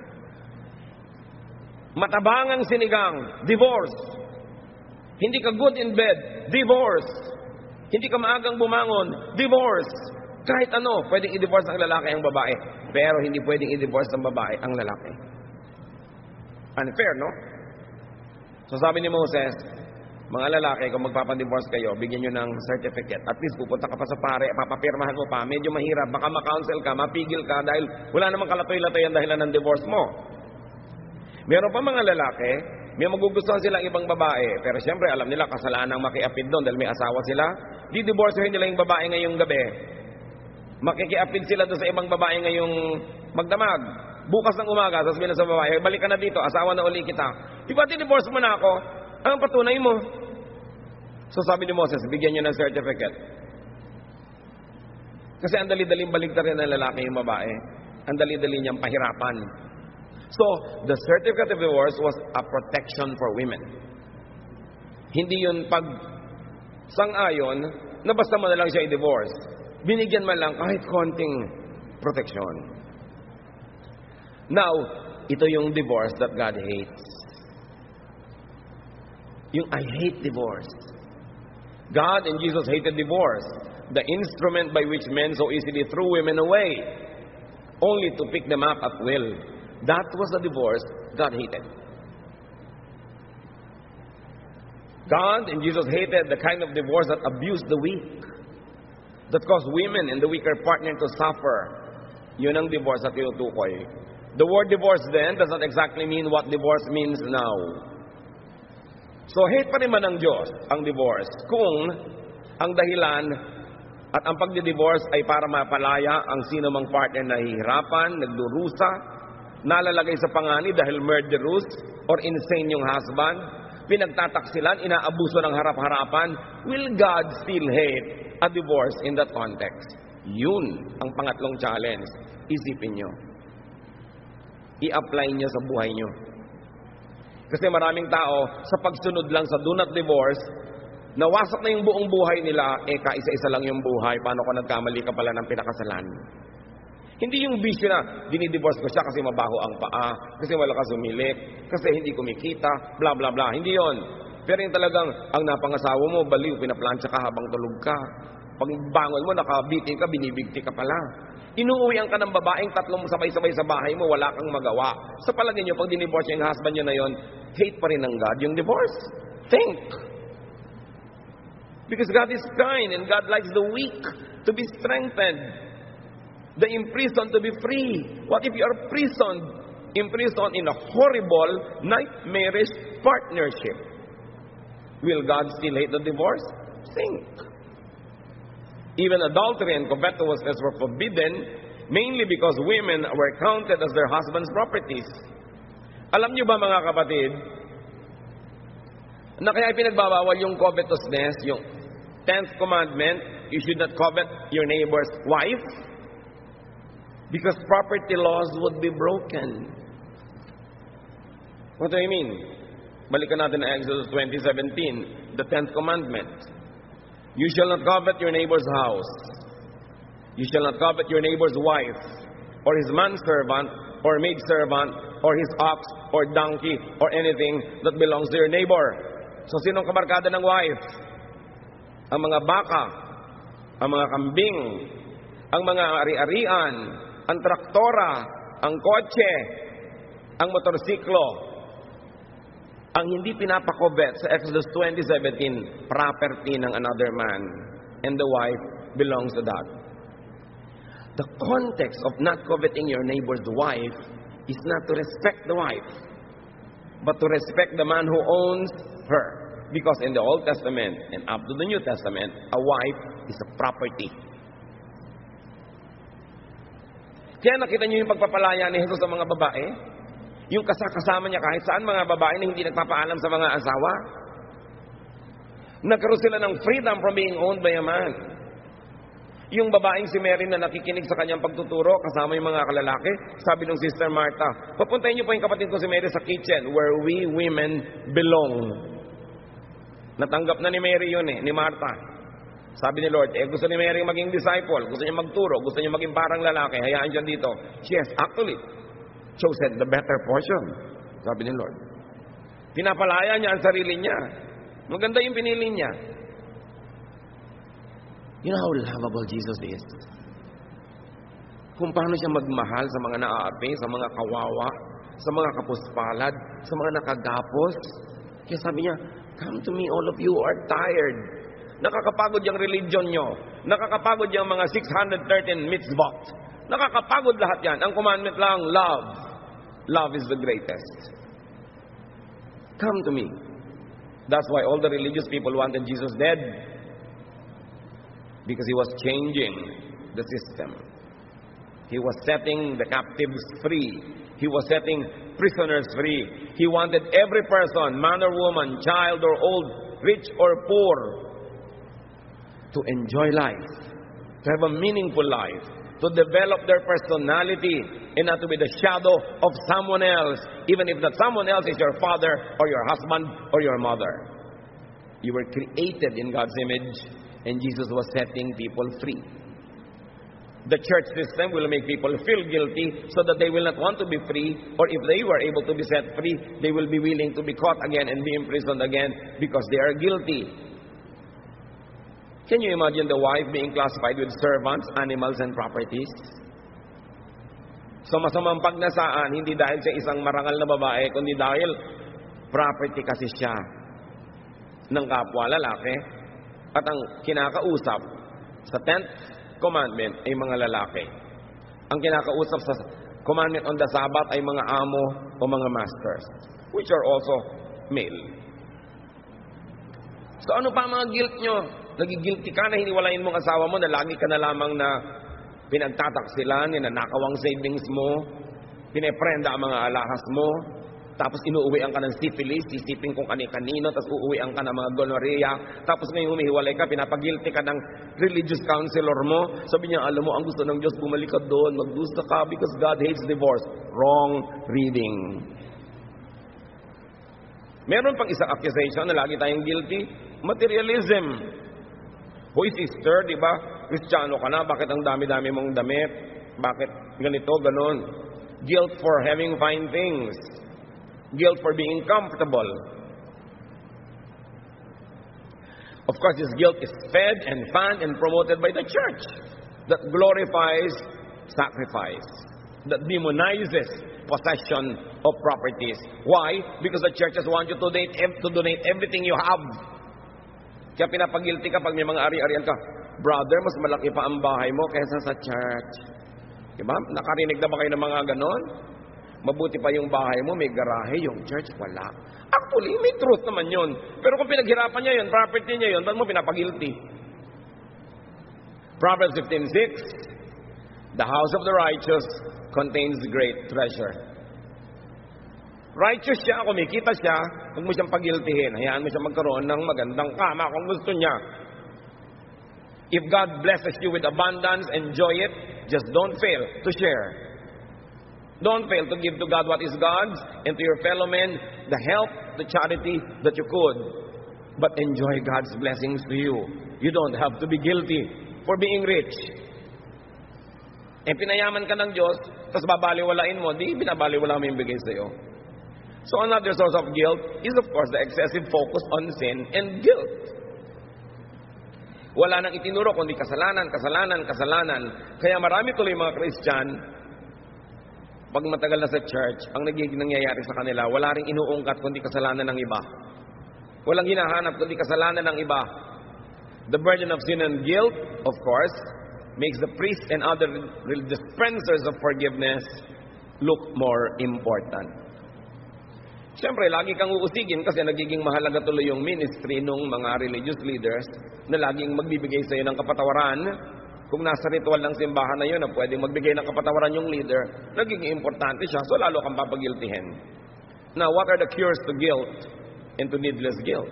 Matabangang sinigang, divorce. Hindi ka good in bed, divorce. Hindi ka maagang bumangon, divorce. Kahit ano, pwedeng i-divorce ang lalaki ang babae. Pero hindi pwedeng i-divorce ang babae ang lalaki. Unfair, no? So sabi ni Moses, mga lalaki, kung magpapadivorce kayo, bigyan nyo ng certificate. At least pupunta ka pa sa pare, papapirmahan mo pa. Medyo mahirap, baka ma-counsel ka, mapigil ka dahil wala namang kalatoy-latoy ang dahilan ng divorce mo. Meron pa mga lalaki, may magugustuhan silang ibang babae. Pero siyempre, alam nila, kasalanan makiapid doon dahil may asawa sila. Di-divorcehin nila yung babae ngayong gabi. Makikiapid sila doon sa ibang babae ngayong magdamag. Bukas ng umaga, sasabihin na sa babae, balik ka na dito, asawa na uli kita. Di ba di-divorce mo na ako? Anong patunay mo? So sabi ni Moses, bigyan niyo ng certificate. Kasi ang dali-daling baligtarin ng lalaki yung babae. Ang dali-dali niyang pahirapan. So, the certificate of divorce was a protection for women. Hindi yun pag sang-ayon na basta mo na lang siya i-divorce. Binigyan man lang kahit konting protection. Now, ito yung divorce that God hates. Yung I hate divorce. God and Jesus hated divorce. The instrument by which men so easily threw women away, only to pick them up at will. That was the divorce God hated. God and Jesus hated the kind of divorce that abused the weak, that caused women and the weaker partner to suffer. Yun ang divorce at tinutukoy. The word divorce then does not exactly mean what divorce means now. So hate pa rin man ng Diyos ang divorce kung ang dahilan at ang pagdi-divorce ay para mapalaya ang sino mang partner na hihirapan, nagdurusa, nalalagay sa panganib dahil murderous or insane yung husband, pinagtataksilan, inaabuso ng harap-harapan. Will God still hate a divorce in that context? Yun ang pangatlong challenge. Isipin nyo. I-apply nyo sa buhay nyo. Kasi maraming tao, sa pagsunod lang sa do not divorce, nawasak na yung buong buhay nila, kaisa-isa lang yung buhay. Paano kung nagkamali ka pala ng pinakasalan? Hindi yung bisyo na, dinidivorce ko siya kasi mabaho ang paa, kasi wala ka sumilik, kasi hindi kumikita, bla bla bla. Hindi yon. Pero yung talagang, ang napangasawa mo, baliw, pinaplansya ka habang tulog ka. Pag bangon mo, nakabiting ka, binibigti ka pala. Inuuwian ka ng babaeng tatlong sabay-sabay sa bahay mo, wala kang magawa. Sa palagay nyo, pag dinivorce yung husband nyo na yon, hate pa rin ng God yung divorce. Think. Because God is kind and God likes the weak to be strengthened, the imprisoned to be free. What if you are imprisoned in a horrible, nightmarish partnership? Will God still hate the divorce? Think. Even adultery and covetousness were forbidden, mainly because women were counted as their husband's properties. Alam niyo ba, mga kapatid, na kaya pinagbabawal yung covetousness, yung 10th commandment, you should not covet your neighbor's wife, because property laws would be broken. What do I mean? Balikan natin na Exodus 20:17, the 10th commandment. You shall not covet your neighbor's house. You shall not covet your neighbor's wife, or his manservant, or maidservant, or his ox, or donkey, or anything that belongs to your neighbor. So, sinong kabarkada ng wife? Ang mga baka, ang mga kambing, ang mga ari-arian, ang traktora, ang kotse, ang motorsiklo. Ang hindi pinapakobet sa Exodus 20:17, property ng another man, and the wife belongs to that. The context of not coveting your neighbor's wife is not to respect the wife, but to respect the man who owns her. Because in the Old Testament and up to the New Testament, a wife is a property. Kaya nakita niyo yung pagpapalaya ni Jesus sa mga babae? Yung kasama niya kahit saan, mga babae na hindi nagpapaalam sa mga asawa. Nagkaroon sila ng freedom from being owned by a man. Yung babaeng si Mary na nakikinig sa kanyang pagtuturo, kasama yung mga kalalaki, sabi ng Sister Martha, papuntahin niyo po yung kapatid ko si Mary sa kitchen, where we women belong. Natanggap na ni Mary yun ni Martha. Sabi ni Lord, gusto ni Mary maging disciple, gusto niya magturo, gusto niya maging parang lalaki, hayaan dyan dito. She has actually chosen the better portion, sabi ni Lord. Pinapalaya niya ang sarili niya. Maganda yung pinili niya. You know how lovable Jesus is? Kung paano siya magmahal sa mga naaapi, sa mga kawawa, sa mga kapuspalad, sa mga nakagapos. Kaya sabi niya, come to me, all of you who are tired. Nakakapagod yung religion nyo. Nakakapagod yung mga 613 mitzvot. Nakakapagod lahat yan. Ang commandment lang, love. Love is the greatest. Come to me. That's why all the religious people wanted Jesus dead. Because he was changing the system. He was setting the captives free. He was setting prisoners free. He wanted every person, man or woman, child or old, rich or poor, to enjoy life, to have a meaningful life, to develop their personality and not to be the shadow of someone else, even if that someone else is your father or your husband or your mother. You were created in God's image, and Jesus was setting people free. The church system will make people feel guilty so that they will not want to be free, or if they were able to be set free, they will be willing to be caught again and be imprisoned again because they are guilty. Can you imagine the wife being classified with servants, animals, and properties? So masamang pagnasaan, hindi dahil siya isang marangal na babae, kundi dahil property kasi siya ng kapwa lalaki. At ang kinakausap sa 10th commandment ay mga lalaki. Ang kinakausap sa commandment on the Sabbath ay mga amo o mga masters, which are also male. So ano pa mga guilt nyo? Nagigilty ka na hiniwalayin mong asawa mo na lagi ka na lamang na pinagtataksilan, ninanakaw ang savings mo, pineprenda ang mga alahas mo, tapos inuuwian ka ng syphilis, sisipin kung kani-kanino, tapos uuwian ka ng mga gonorrhea, tapos ngayon humihiwalay ka, pinapagilty ka ng religious counselor mo, sabi niya, alam mo, ang gusto ng Diyos, bumalik ka doon, magdusa ka because God hates divorce. Wrong reading. Meron pang isang accusation na lagi tayong guilty, materialism. Hoy sister, di ba? Kristiyano ka na, bakit ang dami-dami mong damit? Bakit ganito, ganon? Guilt for having fine things. Guilt for being comfortable. Of course, this guilt is fed and fanned and promoted by the church that glorifies sacrifice, that demonizes possession of properties. Why? Because the churches want you to donate everything you have. Kaya pinapagilty ka pag may mga ari-arian ka. Brother, mas malaki pa ang bahay mo kaysa sa church. Diba? Nakarinig na ba kayo ng mga ganon? Mabuti pa yung bahay mo, may garahe, yung church, wala. Actually, may truth naman yun. Pero kung pinaghirapan niya yun, property niya yun, ba't mo pinapagilty? Proverbs 15:6, the house of the righteous contains great treasure. Righteous siya, kumikita siya, huwag mo siyang pagiltihin. Hayaan mo siya magkaroon ng magandang kama kung gusto niya. If God blesses you with abundance, enjoy it. Just don't fail to share. Don't fail to give to God what is God's and to your fellow men the help, the charity that you could. But enjoy God's blessings to you. You don't have to be guilty for being rich. Pinayaman ka ng Diyos, tapos babaliwalain mo, di binabaliwala mo yung bigay sa'yo. So another source of guilt is of course the excessive focus on sin and guilt. Wala nang itinuro kundi kasalanan, kasalanan, kasalanan. Kaya marami tuloy mga Christian, pag matagal na sa church, ang nagiging nangyayari sa kanila, wala ring inuungkat kundi kasalanan ng iba. Walang hinahanap kundi kasalanan ng iba. The burden of sin and guilt, of course, makes the priest and other dispensers of forgiveness look more important. Siyempre, lagi kang uusigin kasi nagiging mahalaga tuloy yung ministry ng mga religious leaders na laging magbibigay sa iyo ng kapatawaran. Kung nasa ritual ng simbahan na yun na pwedeng magbigay ng kapatawaran yung leader, nagiging importante siya, so lalo kang papagiltihin. Now, what are the cures to guilt and to needless guilt?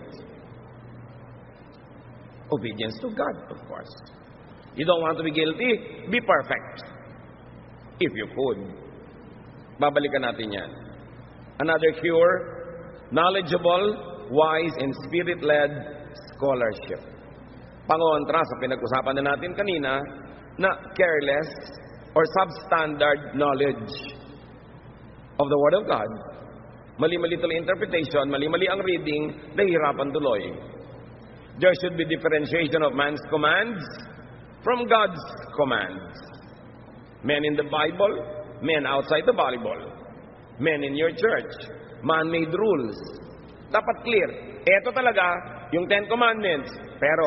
Obedience to God, of course. You don't want to be guilty? Be perfect. If you could. Babalikan natin yan. Another cure, knowledgeable, wise, and spirit-led scholarship. Pangontra sa pinag-usapan na natin kanina na careless or substandard knowledge of the Word of God. Mali-mali tuloy interpretation, mali-mali ang reading, nahihirapan tuloy. There should be differentiation of man's commands from God's commands. Men in the Bible, men outside the Bible. Men in your church, man-made rules. Dapat clear. Ito talaga, yung 10 Commandments. Pero,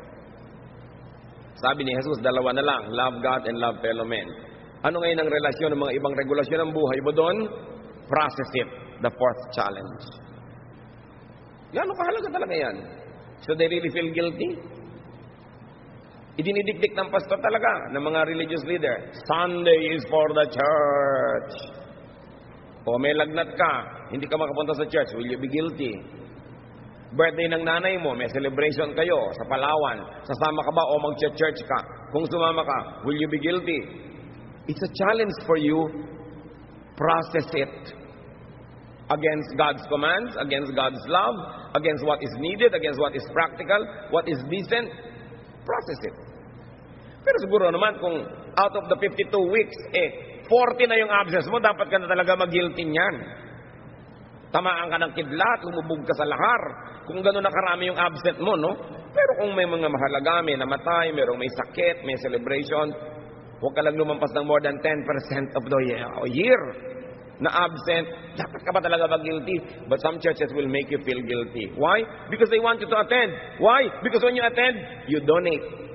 sabi ni Jesus, dalawa na lang. Love God and love fellow men. Ano ngayon ang relasyon ng mga ibang regulasyon ng buhay mo doon? Process it. The fourth challenge. Gano'ng kahalaga talaga yan? So they really feel guilty? Idinidikdik ng pastor talaga, ng mga religious leader. Sunday is for the church. O may lagnat ka, hindi ka makapunta sa church, will you be guilty? Birthday ng nanay mo, may celebration kayo sa Palawan, sasama ka ba o mag-church ka? Kung sumama ka, will you be guilty? It's a challenge for you. Process it. Against God's commands, against God's love, against what is needed, against what is practical, what is decent. Process it. Pero siguro naman kung out of the 52 weeks, 40 na yung absence mo, dapat ka na talaga mag-guilty niyan. Tamaan ka ng kidlat, lumubog ka sa lahar. Kung gano'n na karami yung absent mo, no? Pero kung may mga mahalaga, may namatay, merong may sakit, may celebration, huwag ka lang lumampas ng more than 10% of the year na absent. Dapat ka ba talaga mag-guilty? But some churches will make you feel guilty. Why? Because they want you to attend. Why? Because when you attend, you donate.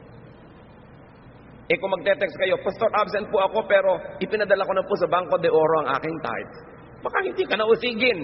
Kung magte-text kayo, Pastor, absent po ako pero ipinadala ko na po sa Bangko de Oro ang aking tithe. Baka hindi ka na usigin.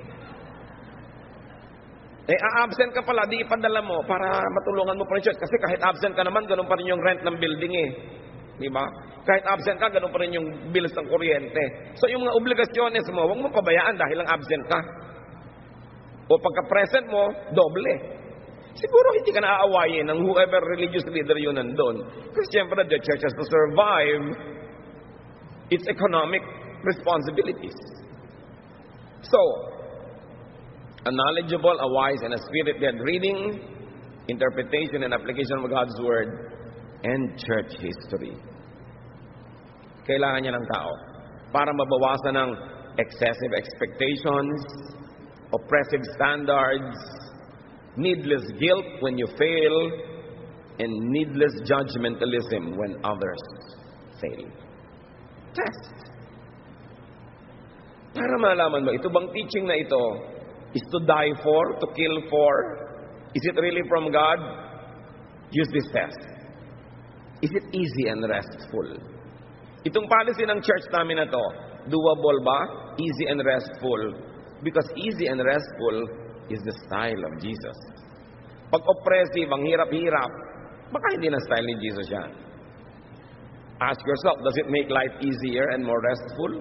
Absent ka pala, di ipadala mo para matulungan mo pa rin church. Kasi kahit absent ka naman, ganun pa rin yung rent ng building Di ba? Kahit absent ka, ganun pa rin yung bills ng kuryente. So yung mga obligasyones mo, huwag mo pabayaan dahil lang absent ka. O pagka-present mo, doble. Siguro hindi ka naaawayin ng whoever religious leader yun nandun. Kasi siyempre, the church has to survive its economic responsibilities. So, a knowledgeable, a wise, and a spirit-led reading, interpretation, and application of God's Word, and church history. Kailangan niya ng tao para mabawasan ng excessive expectations, oppressive standards, needless guilt when you fail, and needless judgmentalism when others fail. Test. Para malaman mo, ito bang teaching na ito is to die for, to kill for, Is it really from God? Use this test. Is it easy and restful? Itong policy ng church namin na to, doable ba? Easy and restful. Because easy and restful is the style of Jesus. Pag oppressive, ang hirap-hirap, baka hindi na style ni Jesus yan. Ask yourself, does it make life easier and more restful?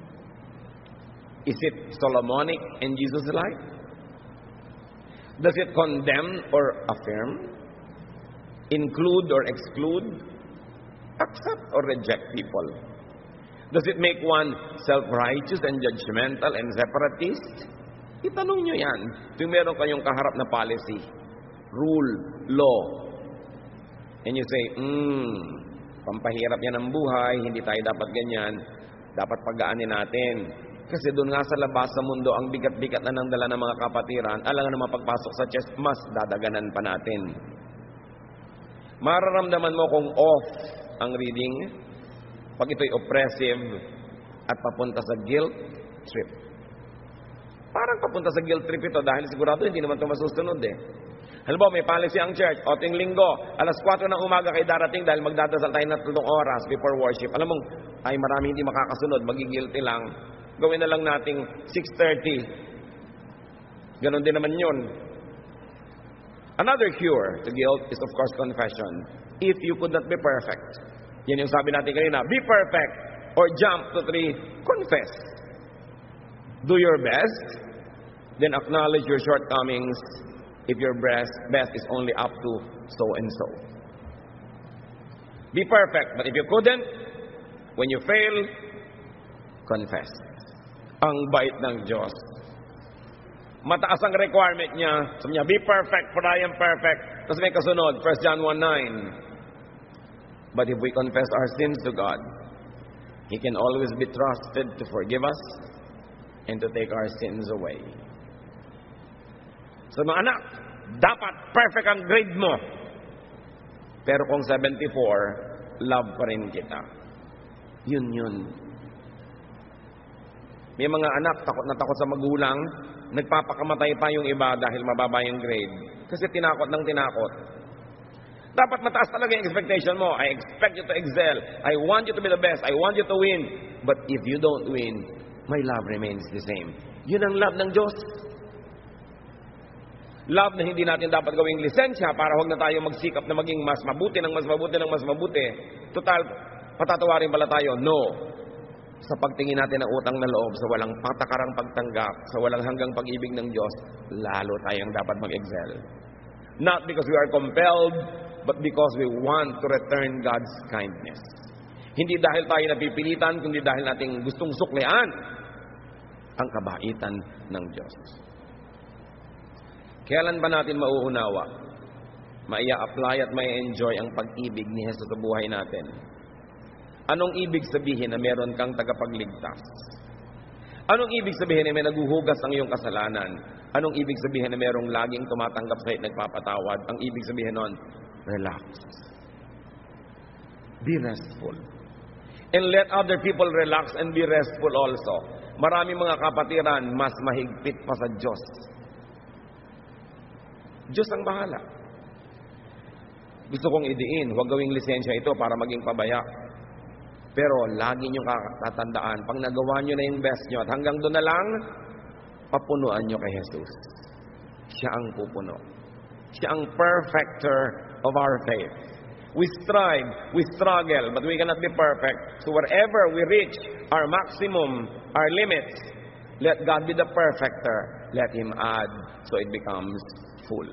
Is it Solomonic in Jesus' life? Does it condemn or affirm? Include or exclude? Accept or reject people? Does it make one self-righteous and judgmental and separatist? Itanong nyo yan. Kung meron kayong kaharap na policy, rule, law, and you say, pampahirap yan ang buhay, hindi tayo dapat ganyan, dapat pagaanin natin. Kasi doon nga sa labas sa mundo, ang bigat-bigat na ng dala ng mga kapatiran, alang na mapagpasok sa chest, mas dadaganan pa natin. Mararamdaman mo kung off ang reading, pag ito'y oppressive at papunta sa guilt trip. Parang papunta sa guilt trip ito dahil sigurado hindi naman ito masusunod eh. Halimbawa, may policy ang church, o ting linggo, alas 4 ng umaga kayo darating dahil magdadasal tayo na 3 oras before worship. Alam mong, ay marami hindi makakasunod, magigilty lang. Gawin na lang nating 6:30. Ganon din naman yun. Another cure to guilt is of course confession. If you could not be perfect, yan yung sabi natin kanina, be perfect or jump to 3, confess. Do your best, then acknowledge your shortcomings if your best is only up to so and so. Be perfect, but if you couldn't, when you fail, confess. Ang bait ng Diyos. Mataas ang requirement niya. Sabi niya, be perfect for I am perfect. Tapos may kasunod, 1 John 1:9. But if we confess our sins to God, He can always be trusted to forgive us and to take our sins away. So mga anak, dapat perfect ang grade mo. Pero kung 74, love pa rin kita. Yun. May mga anak, takot na takot sa magulang, nagpapakamatay pa yung iba dahil mababa yung grade. Kasi tinakot ng tinakot. Dapat mataas talaga yung expectation mo. I expect you to excel. I want you to be the best. I want you to win. But if you don't win, my love remains the same. Yun ang love ng Diyos. Love na hindi natin dapat gawing lisensya para huwag na tayo magsikap na maging mas mabuti ng mas mabuti ng mas mabuti. Total, patatawarin pala tayo. No. Sa pagtingin natin ng utang na loob, sa walang patakarang pagtanggap, sa walang hanggang pag-ibig ng Diyos, lalo tayong dapat mag-excel. Not because we are compelled, but because we want to return God's kindness. Hindi dahil tayo napipilitan, kundi dahil nating gustong suklian ang kabaitan ng Diyos. Kailan ba natin mauunawa, maia-apply at maia-enjoy ang pag-ibig ni Jesus sa buhay natin? Anong ibig sabihin na meron kang tagapagligtas? Anong ibig sabihin na may naguhugas ang iyong kasalanan? Anong ibig sabihin na merong laging tumatanggap sa'yo at nagpapatawad? Ang ibig sabihin nun, relax. Be restful. And let other people relax and be restful also. Marami mga kapatiran, mas mahigpit pa sa Diyos. Diyos ang bahala. Gusto kong idiin, huwag gawing lisensya ito para maging pabaya. Pero lagi niyong tatandaan, pag nagawa niyo na yung best niyo at hanggang doon na lang, papunuan niyo kay Jesus. Siya ang pupuno. Siya ang perfecter of our faith. We strive, we struggle, but we cannot be perfect. So wherever we reach our maximum, our limits, let God be the perfecter. Let Him add so it becomes full.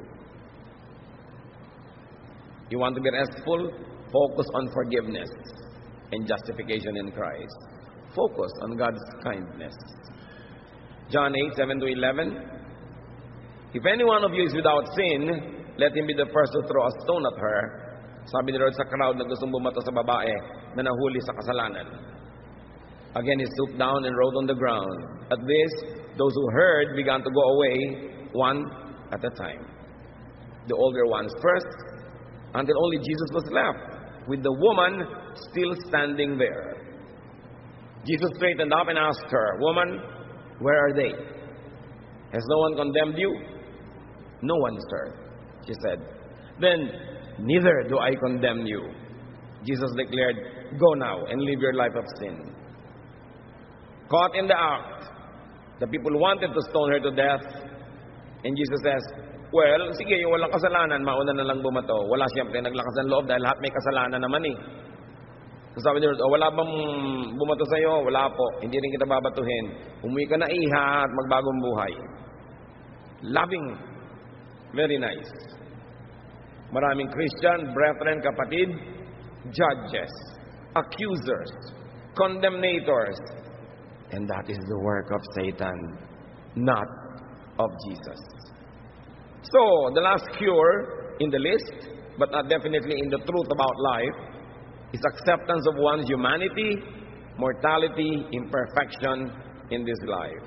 You want to be restful? Focus on forgiveness and justification in Christ. Focus on God's kindness. John 8:7-11. If any one of you is without sin, let him be the first to throw a stone at her. Sabi ni Lord sa crowd na gustong bumato sa babae na nahuli sa kasalanan. Again, he stooped down and wrote on the ground. At this, those who heard began to go away, one at a time. The older ones first, until only Jesus was left, with the woman still standing there. Jesus straightened up and asked her, "Woman, where are they? Has no one condemned you?" "No one, sir," she said. Then, neither do I condemn you. Jesus declared, go now and live your life of sin. Caught in the act, the people wanted to stone her to death. And Jesus says, well, sige, yung walang kasalanan, mauna na lang bumato. Wala siyempre naglakas ng loob dahil lahat may kasalanan naman eh. So sabi niya, wala bang bumato sa'yo? Wala po. Hindi rin kita babatuhin. Umuwi ka na iha at magbagong buhay. Loving. Very nice. Maraming Christian, brethren, kapatid, judges, accusers, condemnators. And that is the work of Satan, not of Jesus. So, the last cure in the list, but not definitely in the truth about life, is acceptance of one's humanity, mortality, imperfection in this life.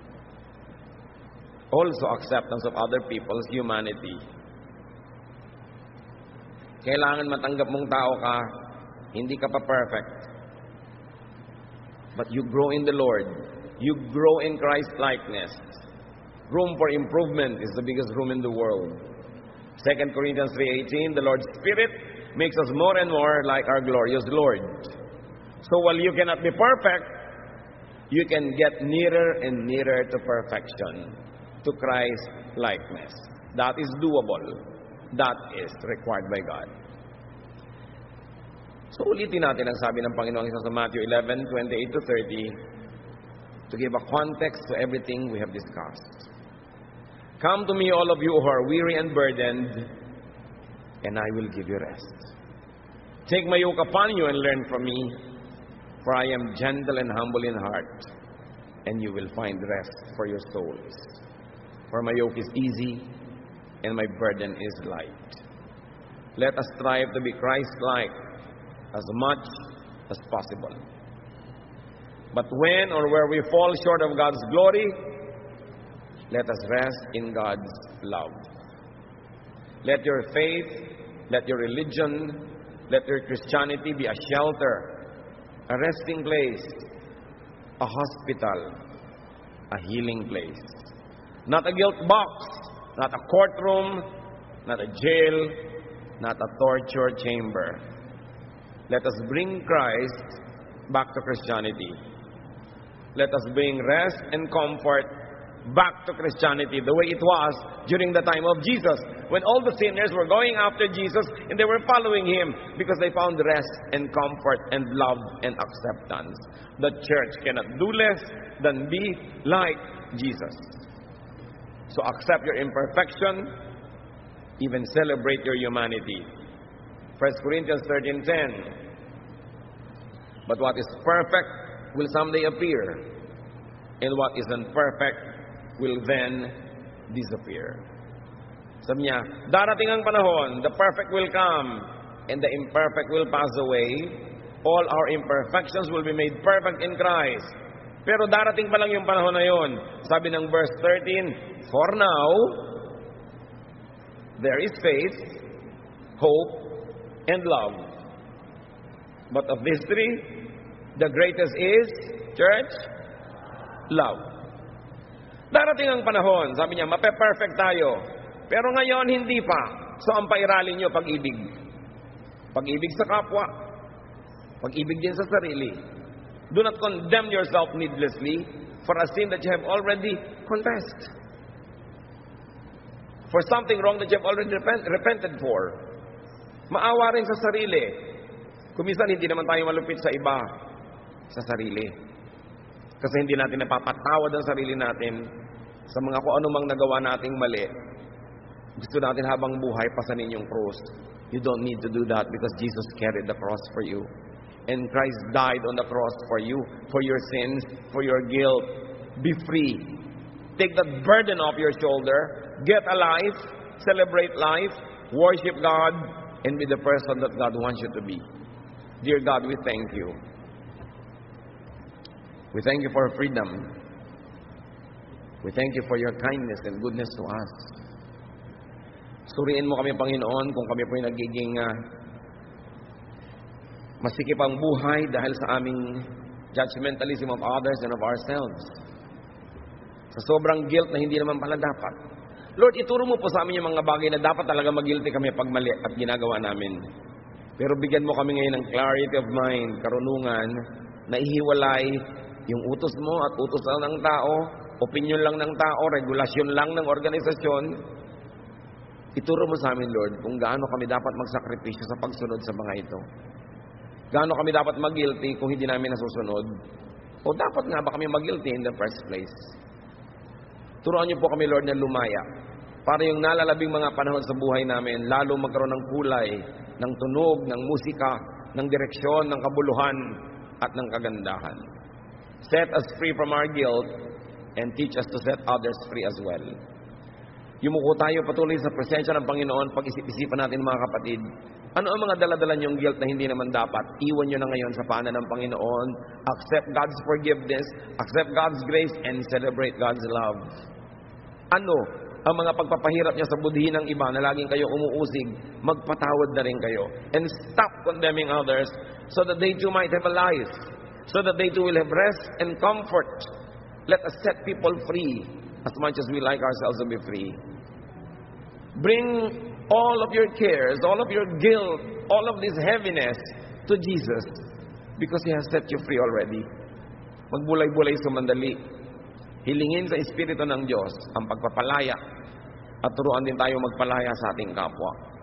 Also, acceptance of other people's humanity. Kailangan matanggap mong tao ka, hindi ka pa perfect. But you grow in the Lord. You grow in Christ-likeness. Room for improvement is the biggest room in the world. 2 Corinthians 3:18, the Lord's Spirit makes us more and more like our glorious Lord. So while you cannot be perfect, you can get nearer and nearer to perfection, to Christ-likeness. That is doable. That is required by God. So ulitin natin ang sabi ng Panginoon sa Matthew 11:28-30 to give a context to everything we have discussed. Come to me, all of you who are weary and burdened, and I will give you rest. Take my yoke upon you and learn from me, for I am gentle and humble in heart, and you will find rest for your souls. For my yoke is easy, and my burden is light. Let us strive to be Christ-like as much as possible. But when or where we fall short of God's glory, let us rest in God's love. Let your faith, let your religion, let your Christianity be a shelter, a resting place, a hospital, a healing place. Not a guilt box, not a courtroom, not a jail, not a torture chamber. Let us bring Christ back to Christianity. Let us bring rest and comfort back to Christianity the way it was during the time of Jesus, when all the sinners were going after Jesus and they were following Him because they found rest and comfort and love and acceptance. The church cannot do less than be like Jesus. So accept your imperfection, even celebrate your humanity. 1 Corinthians 13:10. But what is perfect will someday appear, and what is imperfect will then disappear. Sabi niya, darating ang panahon, the perfect will come, and the imperfect will pass away. All our imperfections will be made perfect in Christ. Pero darating pa lang yung panahon na yun. Sabi ng verse 13, for now, there is faith, hope, and love. But of these three, the greatest is, church, love. Darating ang panahon, sabi niya, mape-perfect tayo. Pero ngayon, hindi pa. So, ang pairalin niyo, pag-ibig. Pag-ibig sa kapwa. Pag-ibig din sa sarili. Do not condemn yourself needlessly for a sin that you have already confessed. For something wrong that you have already repented for. Maawa rin sa sarili. Kuminsan, hindi naman tayo malupit sa iba. Sa sarili. Kasi hindi natin napapatawad ang sarili natin sa mga kung anumang nagawa nating mali. Gusto natin habang buhay pasanin yung cross. You don't need to do that because Jesus carried the cross for you. And Christ died on the cross for you, for your sins, for your guilt. Be free. Take that burden off your shoulder. Get a life. Celebrate life. Worship God. And be the person that God wants you to be. Dear God, we thank you. We thank you for freedom. We thank you for your kindness and goodness to us. Suriin mo kami, Panginoon, kung kami po'y nagiging masikip ang buhay dahil sa aming judgmentalism of others and of ourselves. Sa sobrang guilt na hindi naman pala dapat. Lord, ituro mo po sa amin yung mga bagay na dapat talaga mag-guilty kami pag mali at ginagawa namin. Pero bigyan mo kami ngayon ng clarity of mind, karunungan, na ihiwalay yung utos mo at utos lang ng tao, opinion lang ng tao, regulasyon lang ng organisasyon. Ituro mo sa amin, Lord, kung gaano kami dapat magsakripisyo sa pagsunod sa mga ito. Gaano kami dapat mag-guilty kung hindi namin nasusunod. O dapat nga ba kami mag-guilty in the first place? Turuan niyo po kami, Lord, na lumaya. Para yung nalalabing mga panahon sa buhay namin, lalo magkaroon ng kulay, ng tunog, ng musika, ng direksyon, ng kabuluhan, at ng kagandahan. Set us free from our guilt and teach us to set others free as well. Yumuko tayo patuloy sa presensya ng Panginoon. Pag-isip-isipan natin, mga kapatid, ano ang mga dala-dala niyong guilt na hindi naman dapat? Iwan niyo na ngayon sa paanan ng Panginoon. Accept God's forgiveness, accept God's grace, and celebrate God's love. Ano ang mga pagpapahirap niya sa budhi ng iba na laging kayo umuusig? Magpatawad na rin kayo. And stop condemning others so that they too might have a life, so that they too will have rest and comfort. Let us set people free as much as we like ourselves to be free. Bring all of your cares, all of your guilt, all of this heaviness to Jesus because He has set you free already. Magbulay-bulay sumandali. Hilingin sa Espiritu ng Diyos ang pagpapalaya at turuan din tayo magpalaya sa ating kapwa.